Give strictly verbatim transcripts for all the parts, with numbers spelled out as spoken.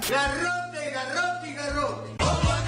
Garrote, garrote, garrote.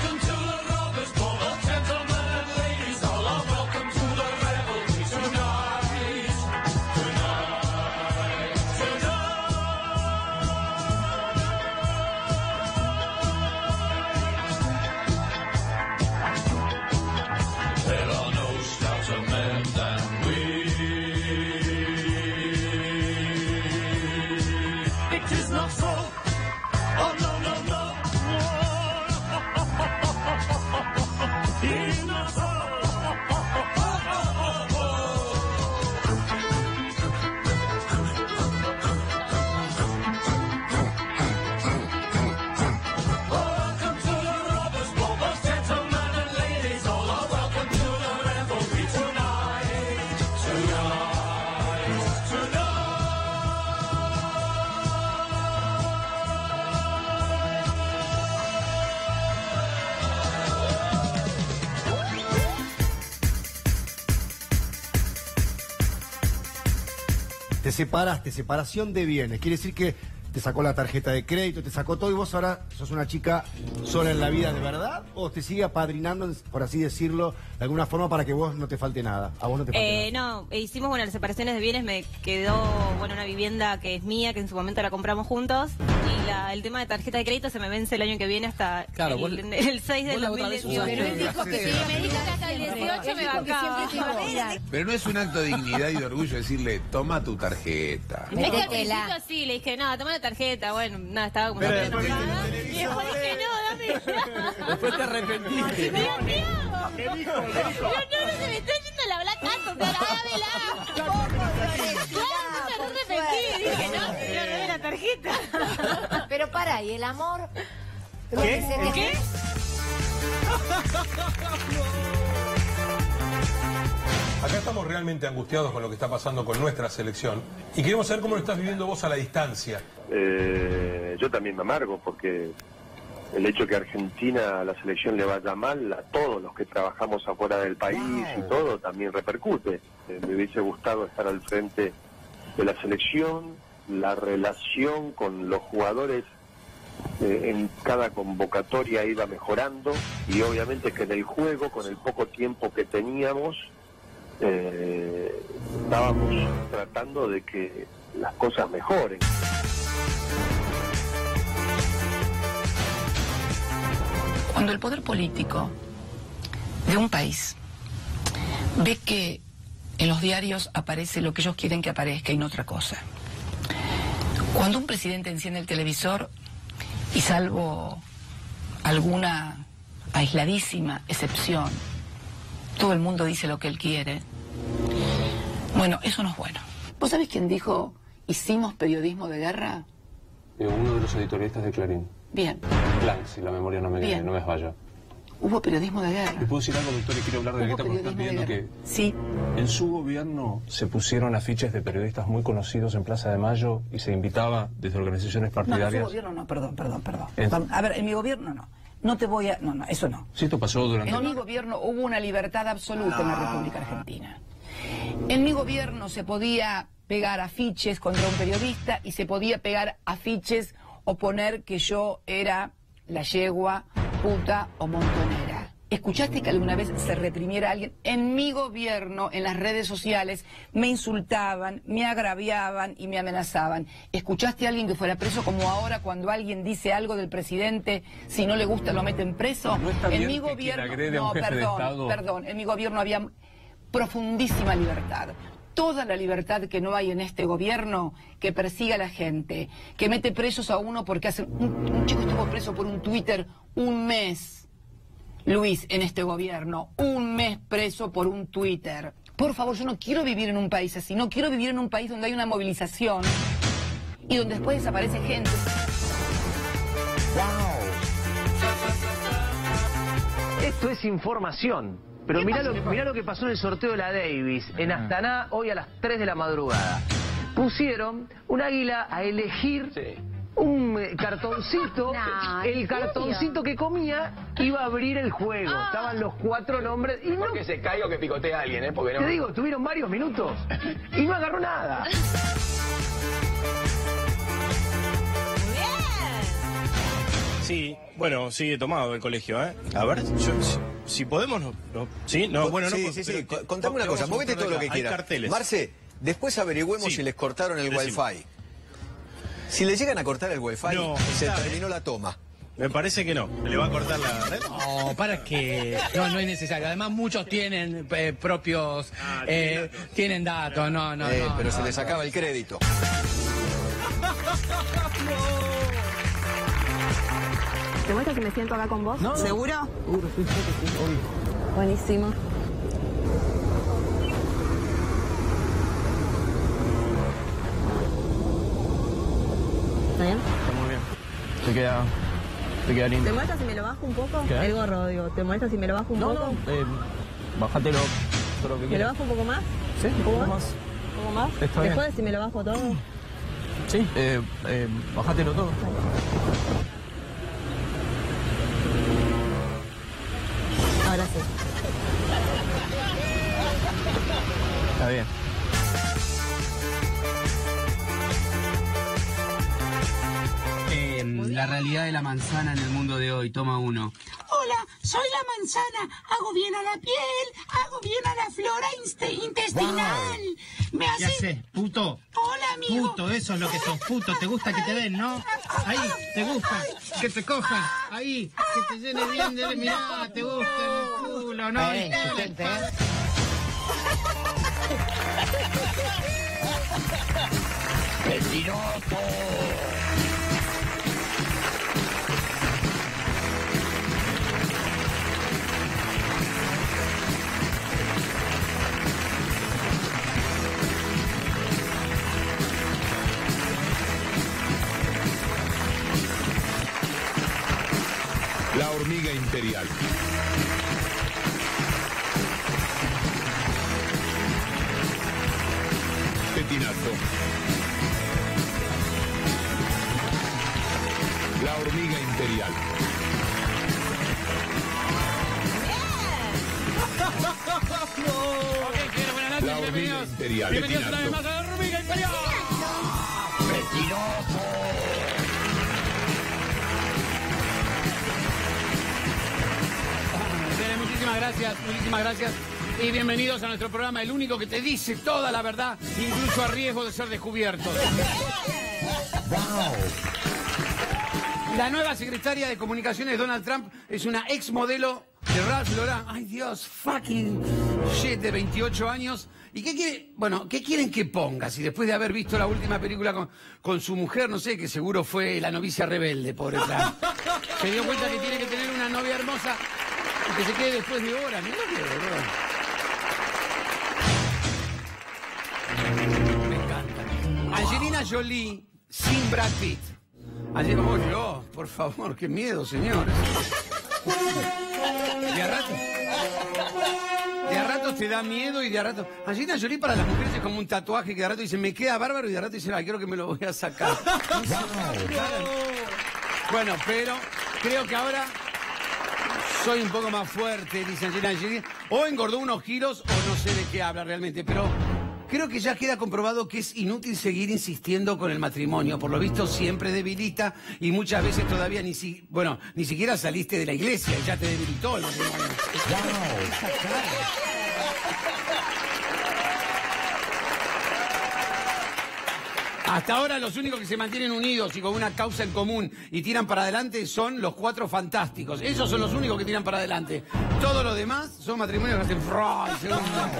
Te separaste, separación de bienes. Quiere decir que te sacó la tarjeta de crédito, te sacó todo y vos ahora sos una chica sola en la vida de verdad, o te sigue apadrinando, por así decirlo, de alguna forma para que vos no te falte nada. A vos no te falte eh, nada. No, hicimos bueno, las separaciones de bienes, me quedó bueno una vivienda que es mía, que en su momento la compramos juntos, y la, el tema de tarjeta de crédito se me vence el año que viene hasta claro, el, vos, el seis del dos mil dieciocho. Pero él dijo que, sí, me dijo que hasta el dieciocho me bancaba. Pero no es un acto de dignidad y de orgullo decirle, toma tu tarjeta. Es que al principio sí, le dije, no, toma la tarjeta, bueno, nada, estaba como... Pero enojada. después Y después dije, no, dame. después te arrepentiste. Dios mío. ¿Qué dijo? Dios, no, no, se me está yendo la black cat, o sea, dámela. Claro, me arrepentí, dije, no, señor, dame la tarjeta. Pero para, ¿y el amor? ¿Qué? ¿Qué? ¿Qué? Acá estamos realmente angustiados con lo que está pasando con nuestra selección y queremos saber cómo lo estás viviendo vos a la distancia. Eh, yo también me amargo porque el hecho que a Argentina, a la selección le vaya mal, a todos los que trabajamos afuera del país y todo, también repercute. Eh, me hubiese gustado estar al frente de la selección, la relación con los jugadores eh, en cada convocatoria iba mejorando y obviamente que en el juego, con el poco tiempo que teníamos, Eh, estábamos tratando de que las cosas mejoren. Cuando el poder político de un país ve que en los diarios aparece lo que ellos quieren que aparezca y no otra cosa, cuando un presidente enciende el televisor y salvo alguna aisladísima excepción, todo el mundo dice lo que él quiere. Bueno, eso no es bueno. ¿Vos sabés quién dijo, hicimos periodismo de guerra? Eh, uno de los editorialistas de Clarín. Bien. Blanc, si la memoria no me, Bien. no me falla. Hubo periodismo de guerra. ¿Le puedo decir algo, doctor? Y quiero hablar de Hubo Greta porque estás periodismo de viendo guerra. que Sí. en su gobierno se pusieron afiches de periodistas muy conocidos en Plaza de Mayo y se invitaba desde organizaciones No, en partidarias. su gobierno no, perdón, perdón, perdón. En- A ver, en mi gobierno no. No te voy a... No, no, eso no. Sí, esto pasó durante... En mi gobierno hubo una libertad absoluta en la República Argentina. En mi gobierno se podía pegar afiches contra un periodista y se podía pegar afiches o poner que yo era la yegua, puta o montonera. ¿Escuchaste que alguna vez se reprimiera a alguien? En mi gobierno, en las redes sociales, me insultaban, me agraviaban y me amenazaban. ¿Escuchaste a alguien que fuera preso como ahora cuando alguien dice algo del presidente, si no le gusta lo meten preso? ¿No está En bien mi que quien gobierno, agrede a un no, jefe de perdón, Estado? perdón, en mi gobierno había profundísima libertad. Toda la libertad que no hay en este gobierno, que persigue a la gente, que mete presos a uno porque hace... Un, un chico estuvo preso por un Twitter un mes, Luis, en este gobierno, un mes preso por un Twitter. Por favor, yo no quiero vivir en un país así, no quiero vivir en un país donde hay una movilización y donde después desaparece gente. Esto es información. Pero mirá lo, mirá lo que pasó en el sorteo de la Davis, en Astana, hoy a las tres de la madrugada. Pusieron un águila a elegir sí. un eh, cartoncito. No, el cartoncito que comía iba a abrir el juego. Ah. Estaban los cuatro nombres. Y no, porque se caiga o que picotea a alguien, ¿eh? Porque no... Te digo, tuvieron varios minutos y no agarró nada. Sí, bueno, sí, he tomado el colegio, ¿eh? A ver, yo, si, si podemos, no, no. ¿Sí? No, bueno, no. Sí, sí, sí. pero- Contame una pero cosa, vamos a movete todo lo acá. que Hay quieras. carteles. Marce, después averigüemos Sí. si les cortaron el Decime. wifi. Si le llegan a cortar el wifi, No, se está, terminó la toma. Me parece que no. ¿Le va a cortar la red? No, para que no, no es necesario. Además, muchos tienen eh, propios, eh, tienen datos. No, no, Eh, no. pero no, se les no. acaba el crédito. ¿Te muestra que me siento acá con vos? No. ¿Seguro? Seguro, sí, sí, sí, obvio. Buenísimo. ¿Está bien? Está muy bien. Te queda, te queda lindo. ¿Te muestra si me lo bajo un poco? ¿Qué? El gorro, digo. ¿Te muestra si me lo bajo un No, poco? no, eh, bájatelo todo lo que ¿Me lo quieras. bajo un poco más? Sí, ¿Un poco más? más. ¿Un poco más? Está bien. Después si me lo bajo todo. Sí, eh, eh, bájatelo todo. Ahora sí. Está bien. Eh, la realidad de la manzana en el mundo de hoy, toma uno. Hola, soy la manzana. Hago bien a la piel, hago bien a la flora inste- intestinal. Me ¿Qué hace... haces, puto? Hola, amigo. Puto, eso es lo que sos, puto. Te gusta que te den, ¿no? Ahí, te gusta que te cojan. Ahí, que te llene bien de... Mirá, te gusta el culo, ¿no? Eh, Y tal, gente, tal. eh. ¡Mentiroso! La hormiga imperial. Petinato. La hormiga imperial. Ok, quiero buenas noches, La hormiga bienvenidos. imperial. Bienvenidos una vez Petinato. más a la hormiga imperial. ¡Mentiroso! Tere, muchísimas gracias, muchísimas gracias. Y bienvenidos a nuestro programa, el único que te dice toda la verdad, incluso a riesgo de ser descubiertos. La nueva secretaria de Comunicaciones de Donald Trump es una ex modelo de Ralph Lauren. Ay, Dios, fucking shit, de veintiocho años. ¿Y qué quiere? Bueno, ¿qué quieren que ponga? Si después de haber visto la última película con, con su mujer, no sé, que seguro fue La novicia rebelde, pobre Trump. Se dio cuenta que tiene que tener una novia hermosa y que se quede después de horas. Mirá que boludo. Me encanta. Angelina Jolie sin Brad Pitt. Ayer vamos yo, por favor, qué miedo, señores. De a rato. De a rato te da miedo y de a rato. Angelina Jolie para las mujeres es como un tatuaje que de a rato dice, me queda bárbaro y de a rato dice, ah, quiero que me lo voy a sacar. Bueno, pero creo que ahora soy un poco más fuerte, dice Angelina Jolie. O engordó unos kilos o no sé de qué habla realmente, pero creo que ya queda comprobado que es inútil seguir insistiendo con el matrimonio. Por lo visto siempre debilita y muchas veces todavía ni si, bueno, ni siquiera saliste de la iglesia y ya te debilitó el matrimonio. Esa cara. Hasta ahora los únicos que se mantienen unidos y con una causa en común y tiran para adelante son los Cuatro Fantásticos. Esos son los únicos que tiran para adelante. Todos los demás son matrimonios que hacen fra y se hundan.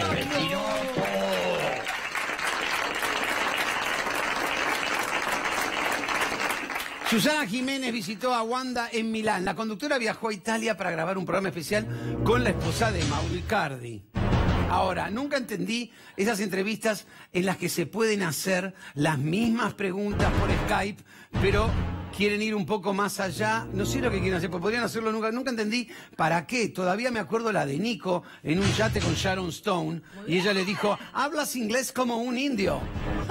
Susana Jiménez visitó a Wanda en Milán. La conductora viajó a Italia para grabar un programa especial con la esposa de Mauro Icardi. Ahora, nunca entendí esas entrevistas en las que se pueden hacer las mismas preguntas por Skype, pero quieren ir un poco más allá. No sé lo que quieren hacer, pero podrían hacerlo nunca. Nunca entendí para qué. Todavía me acuerdo la de Nico en un yate con Sharon Stone y ella le dijo, hablas inglés como un indio.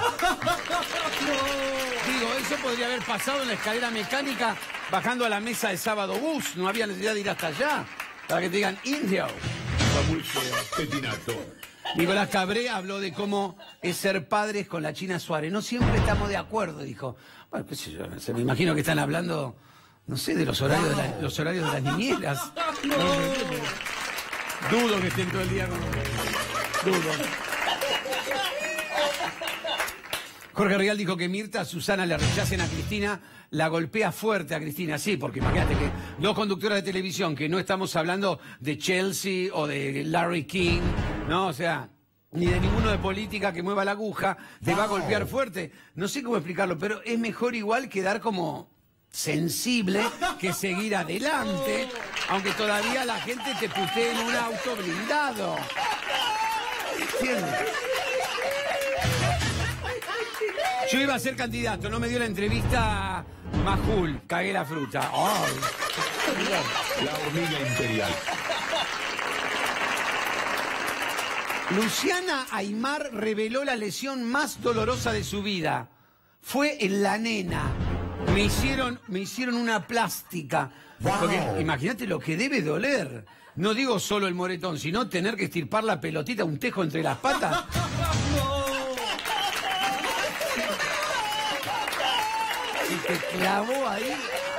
Digo, eso podría haber pasado en la escalera mecánica bajando a la mesa de sábado bus. No había necesidad de ir hasta allá para que te digan indio. Muy feo. Petinato. Nicolás Cabré habló de cómo es ser padres con la China Suárez. No siempre estamos de acuerdo, dijo. Bueno, qué sé yo, se me imagino que están hablando no sé, de los horarios, de, la- los horarios de las niñeras. No, no, no. Dudo que estén todo el día con... Dudo. Jorge Rial dijo que Mirta, Susana le rechacen a Cristina, la golpea fuerte a Cristina. Sí, porque imagínate que dos conductoras de televisión, que no estamos hablando de Chelsea o de Larry King, ¿no? O sea, ni de ninguno de política que mueva la aguja, te va a golpear fuerte. No sé cómo explicarlo, pero es mejor igual quedar como sensible que seguir adelante, aunque todavía la gente te putee en un auto blindado. ¿Entiendes? Yo iba a ser candidato, no me dio la entrevista Majul, cagué la fruta. Ay. La hormiga imperial. Luciana Aymar reveló la lesión más dolorosa de su vida. Fue en la nena. Me hicieron, me hicieron una plástica. Porque imagínate lo que debe doler. No digo solo el moretón, sino tener que estirpar la pelotita, un tejo entre las patas. Y te clavó ahí.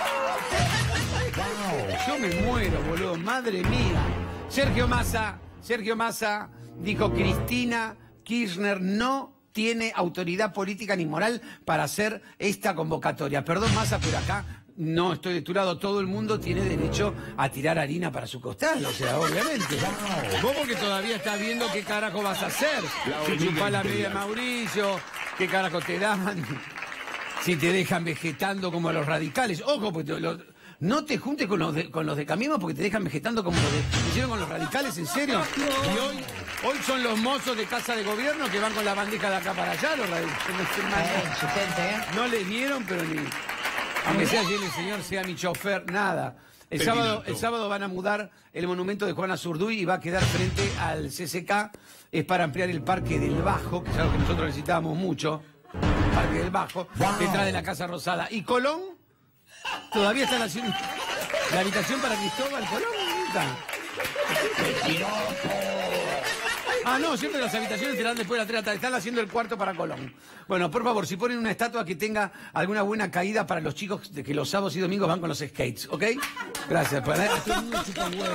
Yo me muero, boludo. Madre mía. Sergio Massa, Sergio Massa dijo: Cristina Kirchner no tiene autoridad política ni moral para hacer esta convocatoria. Perdón, Massa, pero acá no estoy de tu lado. Todo el mundo tiene derecho a tirar harina para su costal, o sea, obviamente. Vos porque todavía estás viendo qué carajo vas a hacer. Si chupás la media de Mauricio, qué carajo te dan. Si te dejan vegetando como los radicales. Ojo, porque te- los- no te juntes con los de, con los de Cambiemos porque te dejan vegetando como los de... ¿Me hicieron con los radicales? ¿En serio? Y hoy, hoy son los mozos de casa de gobierno que van con la bandeja de acá para allá, los radicales. No les dieron, pero ni... Aunque sea allí el señor, sea mi chofer, nada. El sábado, el sábado van a mudar el monumento de Juana Zurduy y va a quedar frente al C C K. Es para ampliar el Parque del Bajo, que es algo que nosotros necesitábamos mucho. Parque del Bajo, detrás de la Casa Rosada. Y Colón, todavía están haciendo la habitación para Cristóbal Colón. ¿Dónde está? Ah, no, siempre las habitaciones serán después de las tres de la tarde. Están haciendo el cuarto para Colón. Bueno, por favor, si ponen una estatua que tenga alguna buena caída para los chicos de que los sábados y domingos van con los skates, ¿ok? Gracias. Para todo el mundo chupa huevo.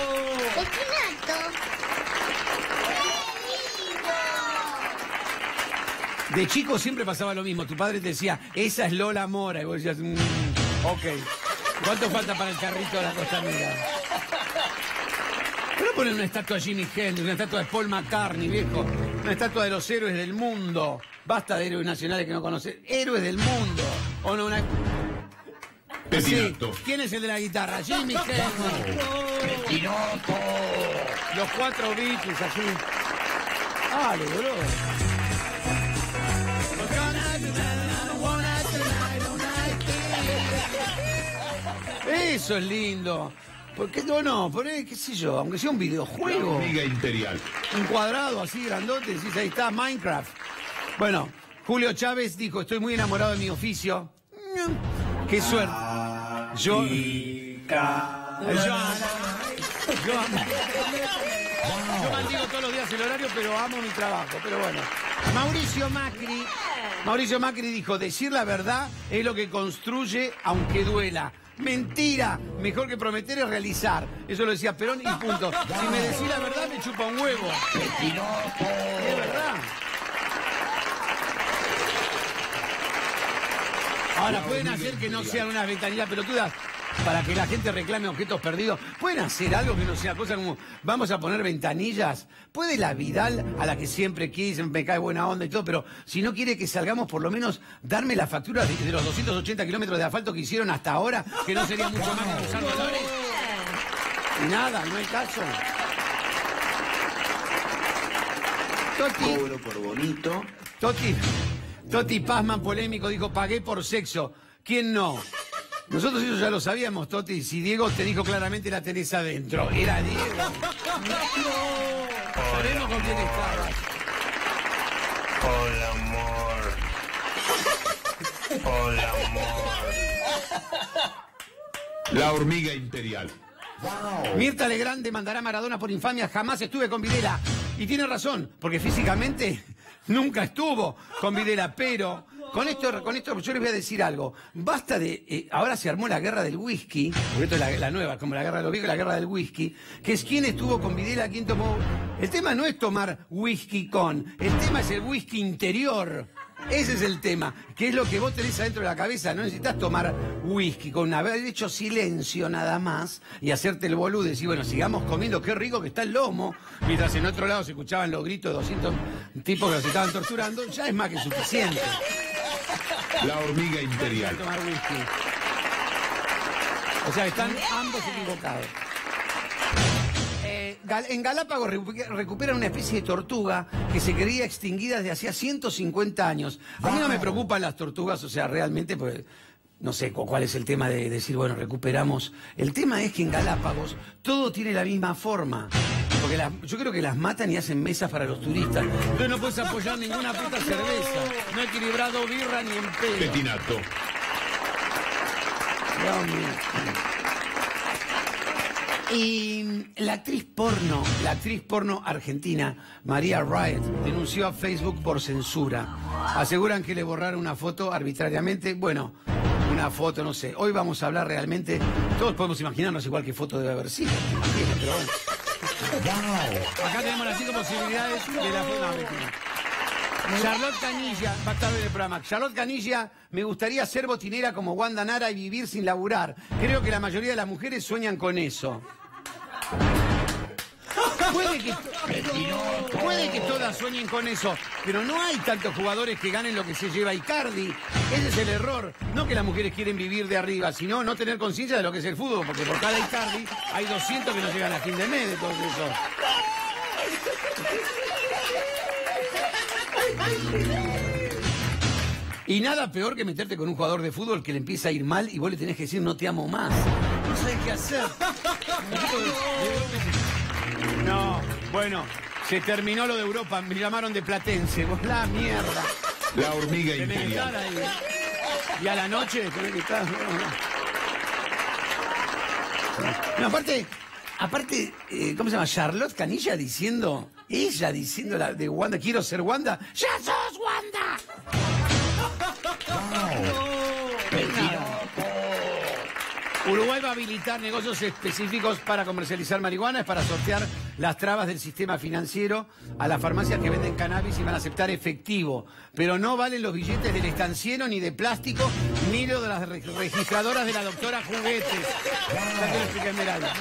De chico siempre pasaba lo mismo. Tu padre te decía, esa es Lola Mora. Y vos decías, mm, ok. ¿Cuánto falta para el carrito de la costanera? ¿Pero ponen una estatua de Jimi Hendrix, una estatua de Paul McCartney, viejo? Una estatua de los héroes del mundo. Basta de héroes nacionales que no conocen. Héroes del mundo. ¿O no? Una... Sí. ¿Quién es el de la guitarra? Jimi Hendrix. Los cuatro Beatles, así. Ah, lo duró. Eso es lindo. ¿Por qué no? No, poné, qué sé yo, aunque sea un videojuego. Hormiga imperial. Un cuadrado así grandote, decís, ahí está, Minecraft. Bueno, Julio Chávez dijo, estoy muy enamorado de mi oficio. Mm, qué suerte. Yo... Yo, yo, amo- yo maldigo todos los días el horario, pero amo mi trabajo. Pero bueno. Mauricio Macri, Mauricio Macri dijo, decir la verdad es lo que construye aunque duela. Mentira, mejor que prometer es realizar. Eso lo decía Perón y punto. Si me decís la verdad me chupa un huevo. Es verdad. Ahora, pueden hacer que no sean unas ventanillas pelotudas para que la gente reclame objetos perdidos. ¿Pueden hacer algo que no sea cosa como vamos a poner ventanillas? ¿Puede la Vidal, a la que siempre quise, me cae buena onda y todo, pero si no quiere que salgamos, por lo menos darme la factura de, de los doscientos ochenta kilómetros de asfalto que hicieron hasta ahora, que no sería mucho más que usar dolores? Y nada, no hay caso. Toti. Cobro por bonito. Toti. Toti Pazman, polémico, dijo, pagué por sexo. ¿Quién no? Nosotros eso ya lo sabíamos, Toti. Si Diego te dijo claramente la tenés adentro. Era Diego. Sabemos con quién estabas. Hola, amor. Hola, amor. La hormiga imperial. Mirta Legrand demandará a Maradona por infamia. Jamás estuve con Videla. Y tiene razón, porque físicamente nunca estuvo con Videla, pero con esto, con esto yo les voy a decir algo. Basta de, eh, ahora se armó la guerra del whisky, porque esto es la, la nueva, como la guerra de los viejos, la guerra del whisky, que es quién estuvo con Videla, quién tomó. El tema no es tomar whisky con, el tema es el whisky interior. Ese es el tema, que es lo que vos tenés adentro de la cabeza. No necesitas tomar whisky, con haber hecho silencio nada más y hacerte el boludo y decir, bueno, sigamos comiendo, qué rico que está el lomo. Mientras en otro lado se escuchaban los gritos de doscientos tipos que los estaban torturando, ya es más que suficiente. La hormiga imperial. Tomar whisky. O sea, están ambos equivocados. En Galápagos recuperan una especie de tortuga que se creía extinguida desde hacía ciento cincuenta años. A mí no me preocupan las tortugas, o sea, realmente, pues, no sé cuál es el tema de decir, bueno, recuperamos. El tema es que en Galápagos todo tiene la misma forma. Porque la, yo creo que las matan y hacen mesas para los turistas. Entonces no puedes apoyar ninguna puta cerveza. No he equilibrado birra ni en pedo. Petinato. Dios mío. Y la actriz porno, la actriz porno argentina, María Riot, denunció a Facebook por censura. Aseguran que le borraron una foto arbitrariamente. Bueno, una foto, no sé. Hoy vamos a hablar realmente, todos podemos imaginarnos igual qué foto debe haber sido. Pero bueno. Acá tenemos las cinco posibilidades de la foto. Charlotte Canilla, va a estar en el programa. Charlotte Canilla, me gustaría ser botinera como Wanda Nara y vivir sin laburar. Creo que la mayoría de las mujeres sueñan con eso. Puede que, puede que todas sueñen con eso, pero no hay tantos jugadores que ganen lo que se lleva Icardi. Ese es el error. No que las mujeres quieren vivir de arriba, sino no tener conciencia de lo que es el fútbol, porque por cada Icardi hay doscientos que no llegan a fin de mes de todo eso. Y nada peor que meterte con un jugador de fútbol que le empieza a ir mal y vos le tenés que decir no te amo más. No sabés qué hacer. No, bueno, se terminó lo de Europa, me llamaron de Platense, vos la mierda. La hormiga Tenés que estar imperial. ahí. Y a la noche tenés que estar. No, aparte, aparte, eh, ¿cómo se llama? Charlotte Canilla diciendo, ella diciendo la de Wanda, quiero ser Wanda. ¡Ya sos Wanda! Uruguay va a habilitar negocios específicos para comercializar marihuana, es para sortear las trabas del sistema financiero a las farmacias que venden cannabis y van a aceptar efectivo. Pero no valen los billetes del estanciero, ni de plástico, ni los de las re- registradoras de la doctora Juguetes. Ya te lo expliqué, Esmeralda.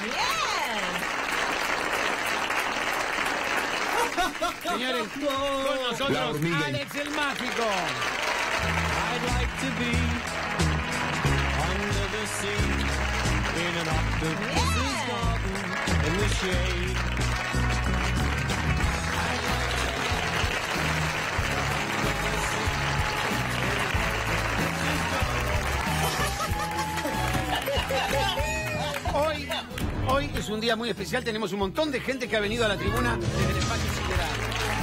Señores, con La nosotros hormiga. Alex el Mágico. I'd like to be under the sea in an octopus's garden in the shade. Hoy, hoy es un día muy especial, tenemos un montón de gente que ha venido a la tribuna desde el espacio sideral.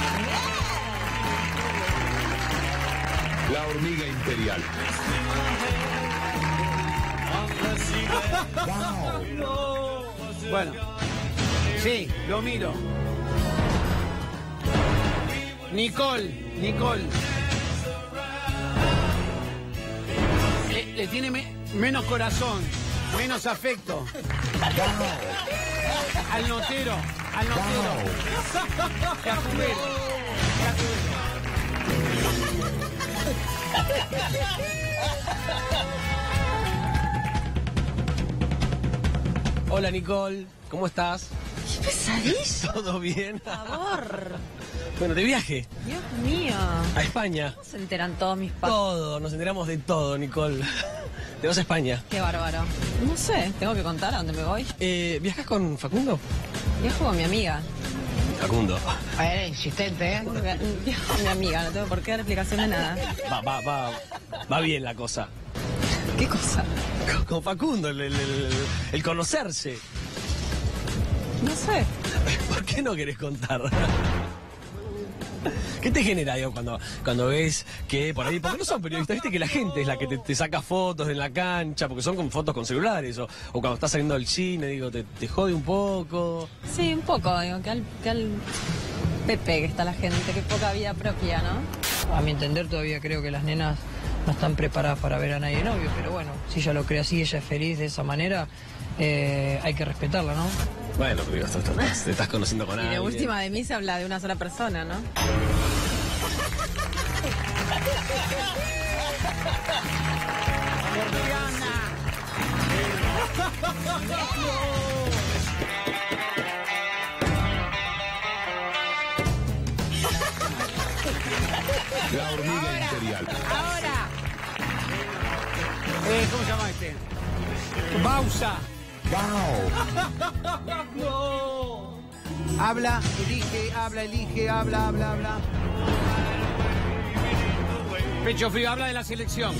La hormiga imperial. Bueno, sí, lo miro. Nicole, Nicole. Le, le tiene me- menos corazón, menos afecto. Al notero, al notero. Cajumero, cajumero. Hola Nicole, ¿cómo estás? ¡Qué pesadilla! ¿Todo bien? Por favor. Bueno, de viaje Dios mío. a España. ¿Cómo se enteran todos mis padres? Todo, nos enteramos de todo, Nicole. Te vas a España. Qué bárbaro. No sé, tengo que contar a dónde me voy. Eh, ¿Viajas con Facundo? Viajo con mi amiga. Facundo. Era insistente, ¿eh? Viajo con mi amiga, no tengo por qué dar explicación de nada. Va, va, va, va bien la cosa. ¿Qué cosa? Con, con Facundo, el, el- el- el conocerse. No sé. ¿Por qué no querés contar? ¿Qué te genera, digo, cuando, cuando ves que por ahí, porque no son periodistas, viste que la gente es la que te, te saca fotos en la cancha, porque son con fotos con celulares, o, o cuando estás saliendo del cine, digo, te, te jode un poco. Sí, un poco, digo, que al, que al Pepe que está la gente, que poca vida propia, ¿no? A mi entender todavía creo que las nenas no están preparadas para ver a nadie novio, pero bueno, si ella lo cree así, ella es feliz de esa manera, eh, hay que respetarla, ¿no? Bueno, pero te estás, te estás conociendo con Y alguien. de última de mí se habla de una sola persona, ¿no? La hormiga imperial. Ahora. Eh, ¿Cómo se llama este? Bausa. No. Habla, elige, habla, elige, habla, habla, habla. Pecho frío, habla de la selección.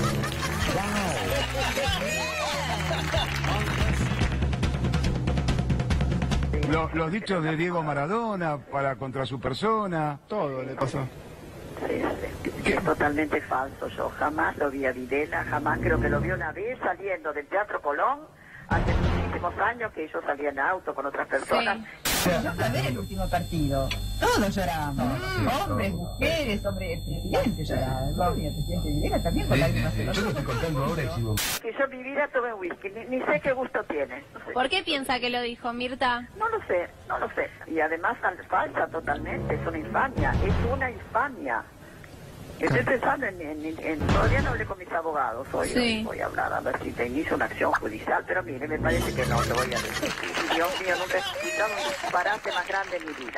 Lo- los dichos de Diego Maradona para contra su persona, todo le pasó. Sí, sí. Es totalmente falso. Yo jamás lo vi a Videla, jamás creo que lo vi una vez saliendo del Teatro Colón hace muchísimos años que yo salía en auto con otras personas. Yo también el último partido. Todos lloramos. Hombres, mujeres, hombres, presidentes lloraban. Y el presidente Videla también con lágrimas en los ojos. Que yo en mi vida tomé whisky, ni, ni sé qué gusto tiene. No sé. ¿Por qué piensa que lo dijo Mirta? No lo sé, no lo sé. Y además es falsa totalmente, es una infamia, es una infamia. Estoy pensando en, en, en- en- todavía no hablé con mis abogados, hoy, Sí. hoy voy a hablar a ver si te inicio una acción judicial, pero mire, me parece que no, lo voy a decir. Dios mío, nunca he escuchado un disparate más grande en mi vida.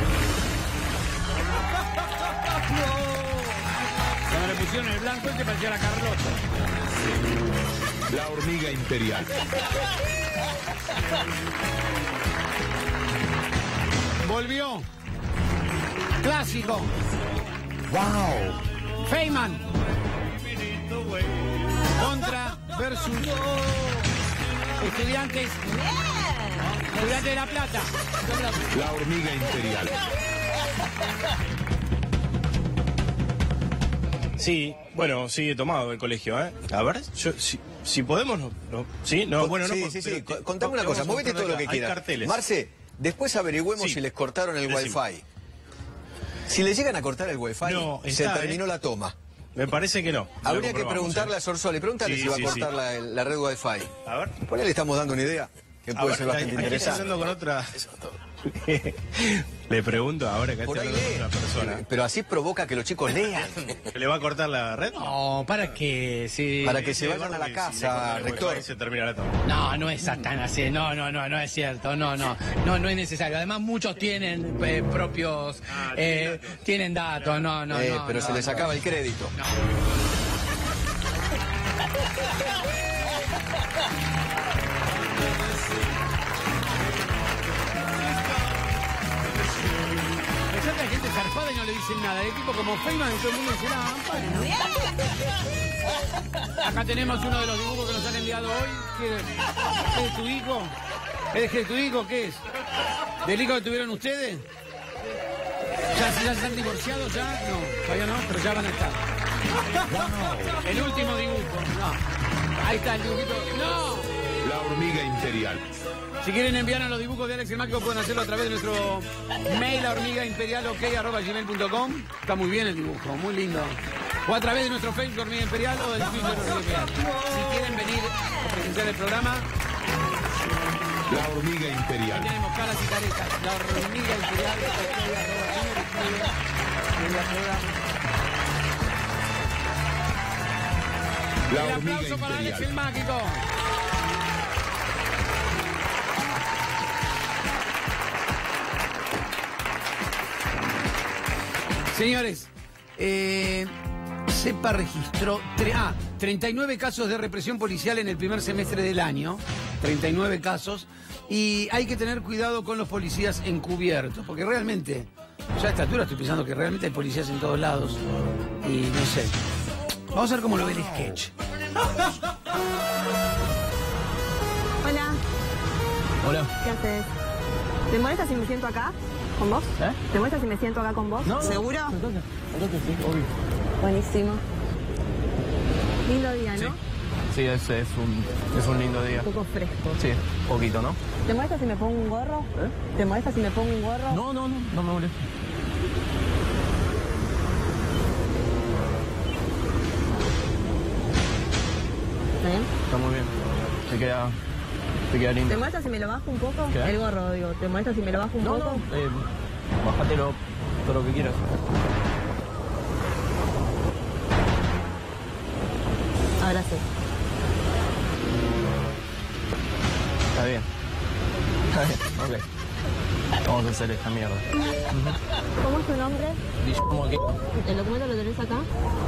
Cuando le pusieron el blanco, este parecía la Carlota. La hormiga imperial. Volvió. Clásico. Wow. Feynman. Contra versus Estudiantes. Estudiantes de La Plata. La hormiga imperial. Sí, bueno, sigue tomado el colegio, ¿eh? A ver, yo, si, si podemos, no, no, ¿sí? No, bueno, no. sí, por- sí, sí. pero Co- te- Contame una vamos cosa, a movete todo lo que hay quieras. carteles. Marce, después averigüemos Sí. si les cortaron el Decime. wifi. Si le llegan a cortar el wifi, No, se está, terminó ¿eh? la toma. Me parece que no. Habría Lo que comprobamos, preguntarle ¿eh? a Sorsoli, pregúntale Sí, si va a sí, cortar sí. la, la red wifi. A ver. Por ahí le estamos dando una idea que A puede ver, ser bastante ahí- ahí estoy interesante. hablando con otra. Le pregunto ahora que Por estoy ahí hablando lee. con otra persona. Pero así provoca que los chicos lean. ¿Que le va a cortar la red? No, ¿para qué? Sí. Para que se Sí, vayan a la si le casa, cortan el rector. wifi, se termina la toma. No, no es tan así, no, no, no, no es cierto, no, no, no, no es necesario. Además muchos tienen eh, propios, eh, tienen datos, no, no, Eh, no. pero no, se les no. acaba el crédito. Pensá que hay gente zarpada y no le dicen nada. Hay tipo como Feynman y todo el mundo dice nada. Acá tenemos uno de los dibujos que nos han enviado hoy. ¿Qué es? ¿Es de tu hijo? ¿Es de tu hijo? ¿Qué es? ¿Del hijo que tuvieron ustedes? ¿Ya, ya se han divorciado ya? No, todavía no, pero ya van a estar. El último dibujo. No. Ahí está el dibujito. ¡No! La hormiga imperial. Si quieren enviarnos los dibujos de Alex el Mágico pueden hacerlo a través de nuestro mail hormigaimperialok arroba gmail punto com. Está muy bien el dibujo, muy lindo. O a través de nuestro Facebook Hormiga Imperial o del Twitter Hormiga Imperial. Si quieren venir a presenciar el programa, La hormiga ahí imperial. tenemos caras y caretas. La hormiga imperial. La El hormiga aplauso para Alex el imperial. Mágico. Señores, eh, CEPA registró tre- ah, treinta y nueve casos de represión policial en el primer semestre del año. treinta y nueve casos. Y hay que tener cuidado con los policías encubiertos, porque realmente, ya a esta altura estoy pensando que realmente hay policías en todos lados. Y no sé. Vamos a ver cómo lo ve el sketch. Hola, Hola. ¿qué haces? ¿Te molesta si me siento acá? ¿Con vos? ¿Eh? ¿Te molesta si me siento acá con vos? No, no. ¿Seguro? Entonces, entonces sí, obvio. Buenísimo. Lindo día, ¿no? Sí, es, es, un, es un lindo día. Un poco fresco. Sí, poquito, ¿no? ¿Te molesta si me pongo un gorro? ¿Eh? ¿Te molesta si me pongo un gorro? No, no, no, no me molesta. ¿Está bien? Está muy bien. Te queda, te queda lindo. ¿Te molesta si me lo bajo un poco? ¿Qué? El gorro, digo. ¿Te molesta si me lo bajo un no, poco? No, eh, bájatelo todo lo que quieras. Ahora sí. Está bien. Ok. Vamos a hacer esta mierda. Uh-huh. ¿Cómo es tu nombre? ¿Cómo aquí? ¿El documento lo tenés acá?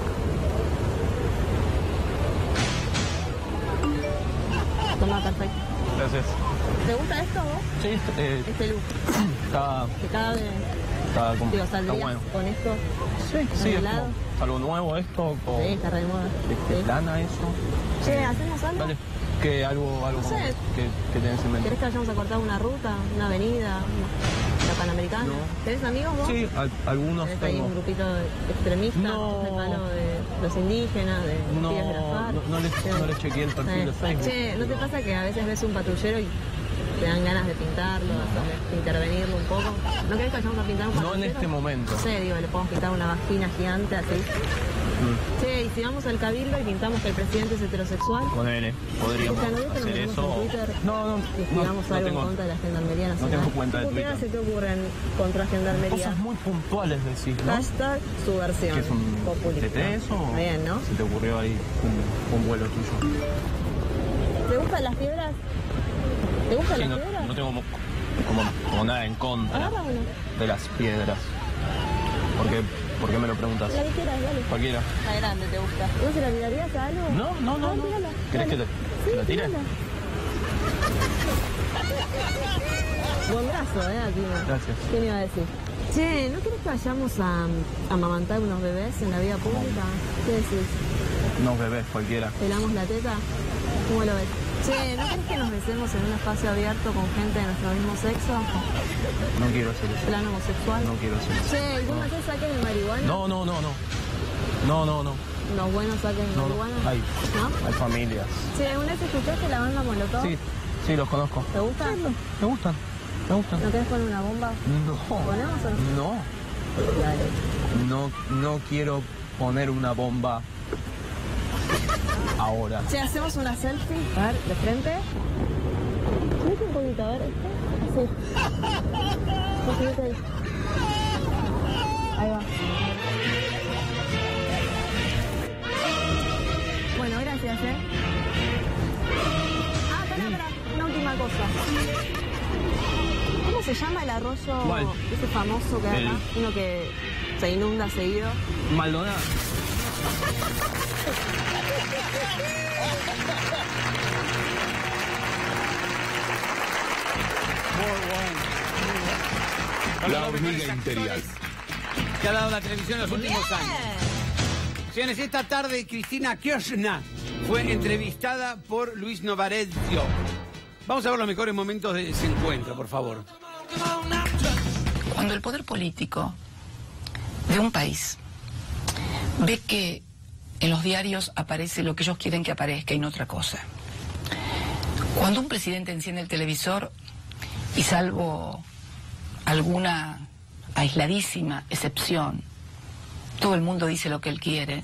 Toma, perfecto. Gracias. ¿Te gusta esto vos? Sí, eh, Este look. está, Que cada vez... está, como, Digo, está ¿saldrías bueno. con esto? Sí, sí, es lado? como algo nuevo esto. Con, Sí, está re de moda. ¿De plana eso? Che, ¿hacemos algo? Dale. Que algo, algo No sé. que, que tenés en mente. ¿Querés que vayamos a cortar una ruta, una avenida, una, la Panamericana? No. ¿Tenés amigos vos? Sí, al, algunos ¿Tenés ahí tengo. un grupito extremista? No. ¿Sos el palo de los indígenas, de No, pibes de la FARC? no, no les, no les chequeé el perfil Eh, de Facebook. Che, ¿no te pasa que a veces ves un patrullero y te dan ganas de pintarlo, de intervenirlo un poco? ¿No querés que vayamos a pintar un patrullero? No en este momento. No sé, digo, le podemos pintar una vagina gigante así. Mm. Che, y si vamos al cabildo y pintamos que el presidente es heterosexual. Ponele, podríamos Esta noche nos hacer metemos eso. en Twitter No, no, y no, escribamos no algo tengo, en contra de la gendarmería no nacional. tengo cuenta de ¿Qué Twitter. se te ocurren contra gendarmería? Cosas muy puntuales decís, ¿no? Hashtag subversión. ¿Qué es un populista. T T eso? Está bien, ¿no? Se te ocurrió ahí un, un vuelo tuyo. ¿Te gustan las piedras? ¿Te gustan Sí, las no, piedras? no tengo como, como, como nada en contra Agarra una. de las piedras. ¿Por qué, ¿Por qué me lo preguntas? La que quieras, dale. Cualquiera. La grande, ¿te gusta? ¿No se la tirarías a algo? No, no, no. no. tírala, ¿Querés que dale. te, Sí, la tire? tírala. Buen brazo, ¿eh? Aquí no. Gracias. ¿Qué me iba a decir? Che, ¿no querés que vayamos a, a amamantar unos bebés en la vía pública? ¿Qué decís? No bebés, cualquiera. ¿Pelamos la teta? ¿Cómo lo ves? Che, ¿no querés que nos besemos en un espacio abierto con gente de nuestro mismo sexo? No quiero hacer eso. ¿Plan homosexual? No quiero hacer eso. Che, ¿y vos no querés saques de marihuana? No, no, no, no. No, no, no. ¿Los buenos saques de No, no. marihuana? Hay, ¿No? hay familias. Che, ¿una vez escuchaste la banda Molotov? Sí, sí, los conozco. ¿Te gusta? Me gustan, me gustan. ¿No querés poner una bomba? No. ¿Ponemos o no? No. Dale. No, no quiero poner una bomba ahora. Che, ¿hacemos una selfie? A ver, de frente. Subite un poquito, a ver, este. Sí. Sí, subite ahí. Ahí va. Bueno, gracias, ¿eh? Ah, espera, espera. Una última cosa. ¿Cómo se llama el arroyo ¿Cuál? ese famoso que hay El- acá? Uno que se inunda seguido. Maldonado. La hormiga imperial. Que ha dado la televisión en los últimos años. Señores, esta tarde Cristina Kirchner fue entrevistada por Luis Novarecio. Vamos a ver los mejores momentos de ese encuentro, por favor. Cuando el poder político de un país ve que en los diarios aparece lo que ellos quieren que aparezca y no otra cosa. Cuando un presidente enciende el televisor y salvo alguna aisladísima excepción, todo el mundo dice lo que él quiere,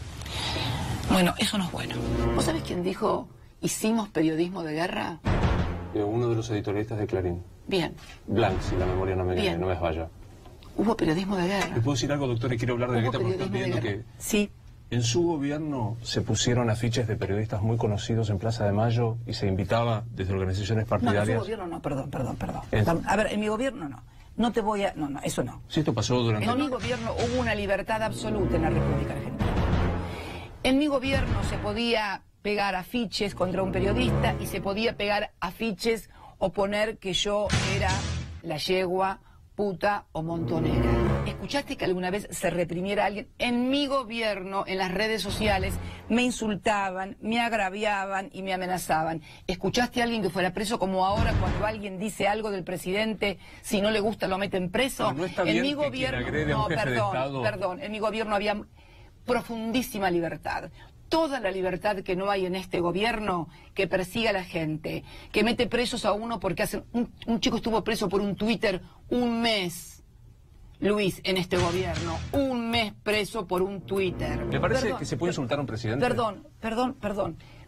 bueno, eso no es bueno. ¿Vos sabés quién dijo, hicimos periodismo de guerra? Eh, Uno de los editorialistas de Clarín. Bien, Blanc, si la memoria no me, Bien. no me falla. hubo periodismo de guerra. ¿Le puedo decir algo, doctor? Y quiero hablar de Hubo Greta porque están periodismo de pidiendo guerra. que... Sí. En su gobierno se pusieron afiches de periodistas muy conocidos en Plaza de Mayo y se invitaba desde organizaciones No, en su partidarias. gobierno no, perdón, perdón, perdón. Es- Perdón. A ver, en mi gobierno no. No te voy a... No, no, eso no. Si esto pasó durante... En mi gobierno hubo una libertad absoluta en la República Argentina. En mi gobierno se podía pegar afiches contra un periodista y se podía pegar afiches o poner que yo era la yegua, puta o montonera. ¿Escuchaste que alguna vez se reprimiera a alguien? En mi gobierno, en las redes sociales, me insultaban, me agraviaban y me amenazaban. ¿Escuchaste a alguien que fuera preso como ahora cuando alguien dice algo del presidente, si no le gusta lo meten preso? No, no está en bien mi que quien gobierno, agrede a un no, jefe de perdón, Estado- perdón, en mi gobierno había profundísima libertad. Toda la libertad que no hay en este gobierno, que persigue a la gente, que mete presos a uno porque hacen... Un, un chico estuvo preso por un Twitter un mes, Luis, en este gobierno. Un mes preso por un Twitter. ¿Le parece Perdón, que se puede insultar a un presidente? Perdón, perdón, perdón.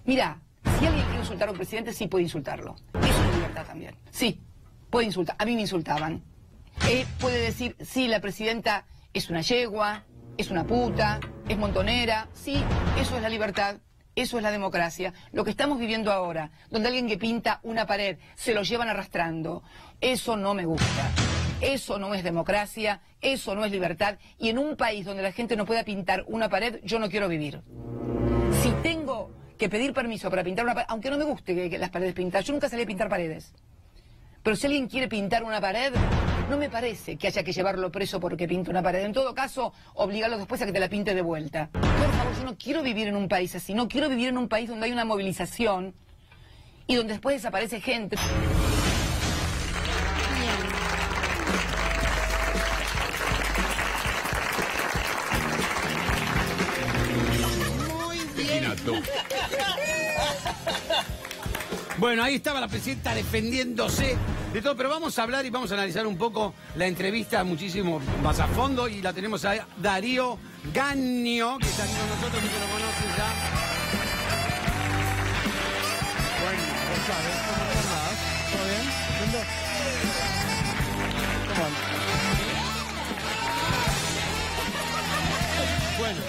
Mira, si alguien quiere insultar a un presidente, sí puede insultarlo. Eso es libertad también. Sí, puede insultar. A mí me insultaban. Eh, puede decir, sí, la presidenta es una yegua, es una puta, es montonera. Sí, eso es la libertad. Eso es la democracia. Lo que estamos viviendo ahora, donde alguien que pinta una pared se lo llevan arrastrando, eso no me gusta. Eso no es democracia, eso no es libertad. Y en un país donde la gente no pueda pintar una pared, yo no quiero vivir. Si tengo que pedir permiso para pintar una pared, aunque no me guste que, que las paredes pintadas, yo nunca salí a pintar paredes. Pero si alguien quiere pintar una pared, no me parece que haya que llevarlo preso porque pinta una pared. En todo caso, obligarlo después a que te la pinte de vuelta. Por favor, yo no quiero vivir en un país así. No quiero vivir en un país donde hay una movilización y donde después desaparece gente. Muy bien. Bueno, ahí estaba la presidenta defendiéndose de todo, pero vamos a hablar y vamos a analizar un poco la entrevista muchísimo más a fondo y la tenemos a Darío Gagno, que está aquí con nosotros, que se lo conocen ya. Bueno, ya sabes, ¿cómo andás? ¿Todo bien? ¿Lindo? ¿Cómo andas? Bueno.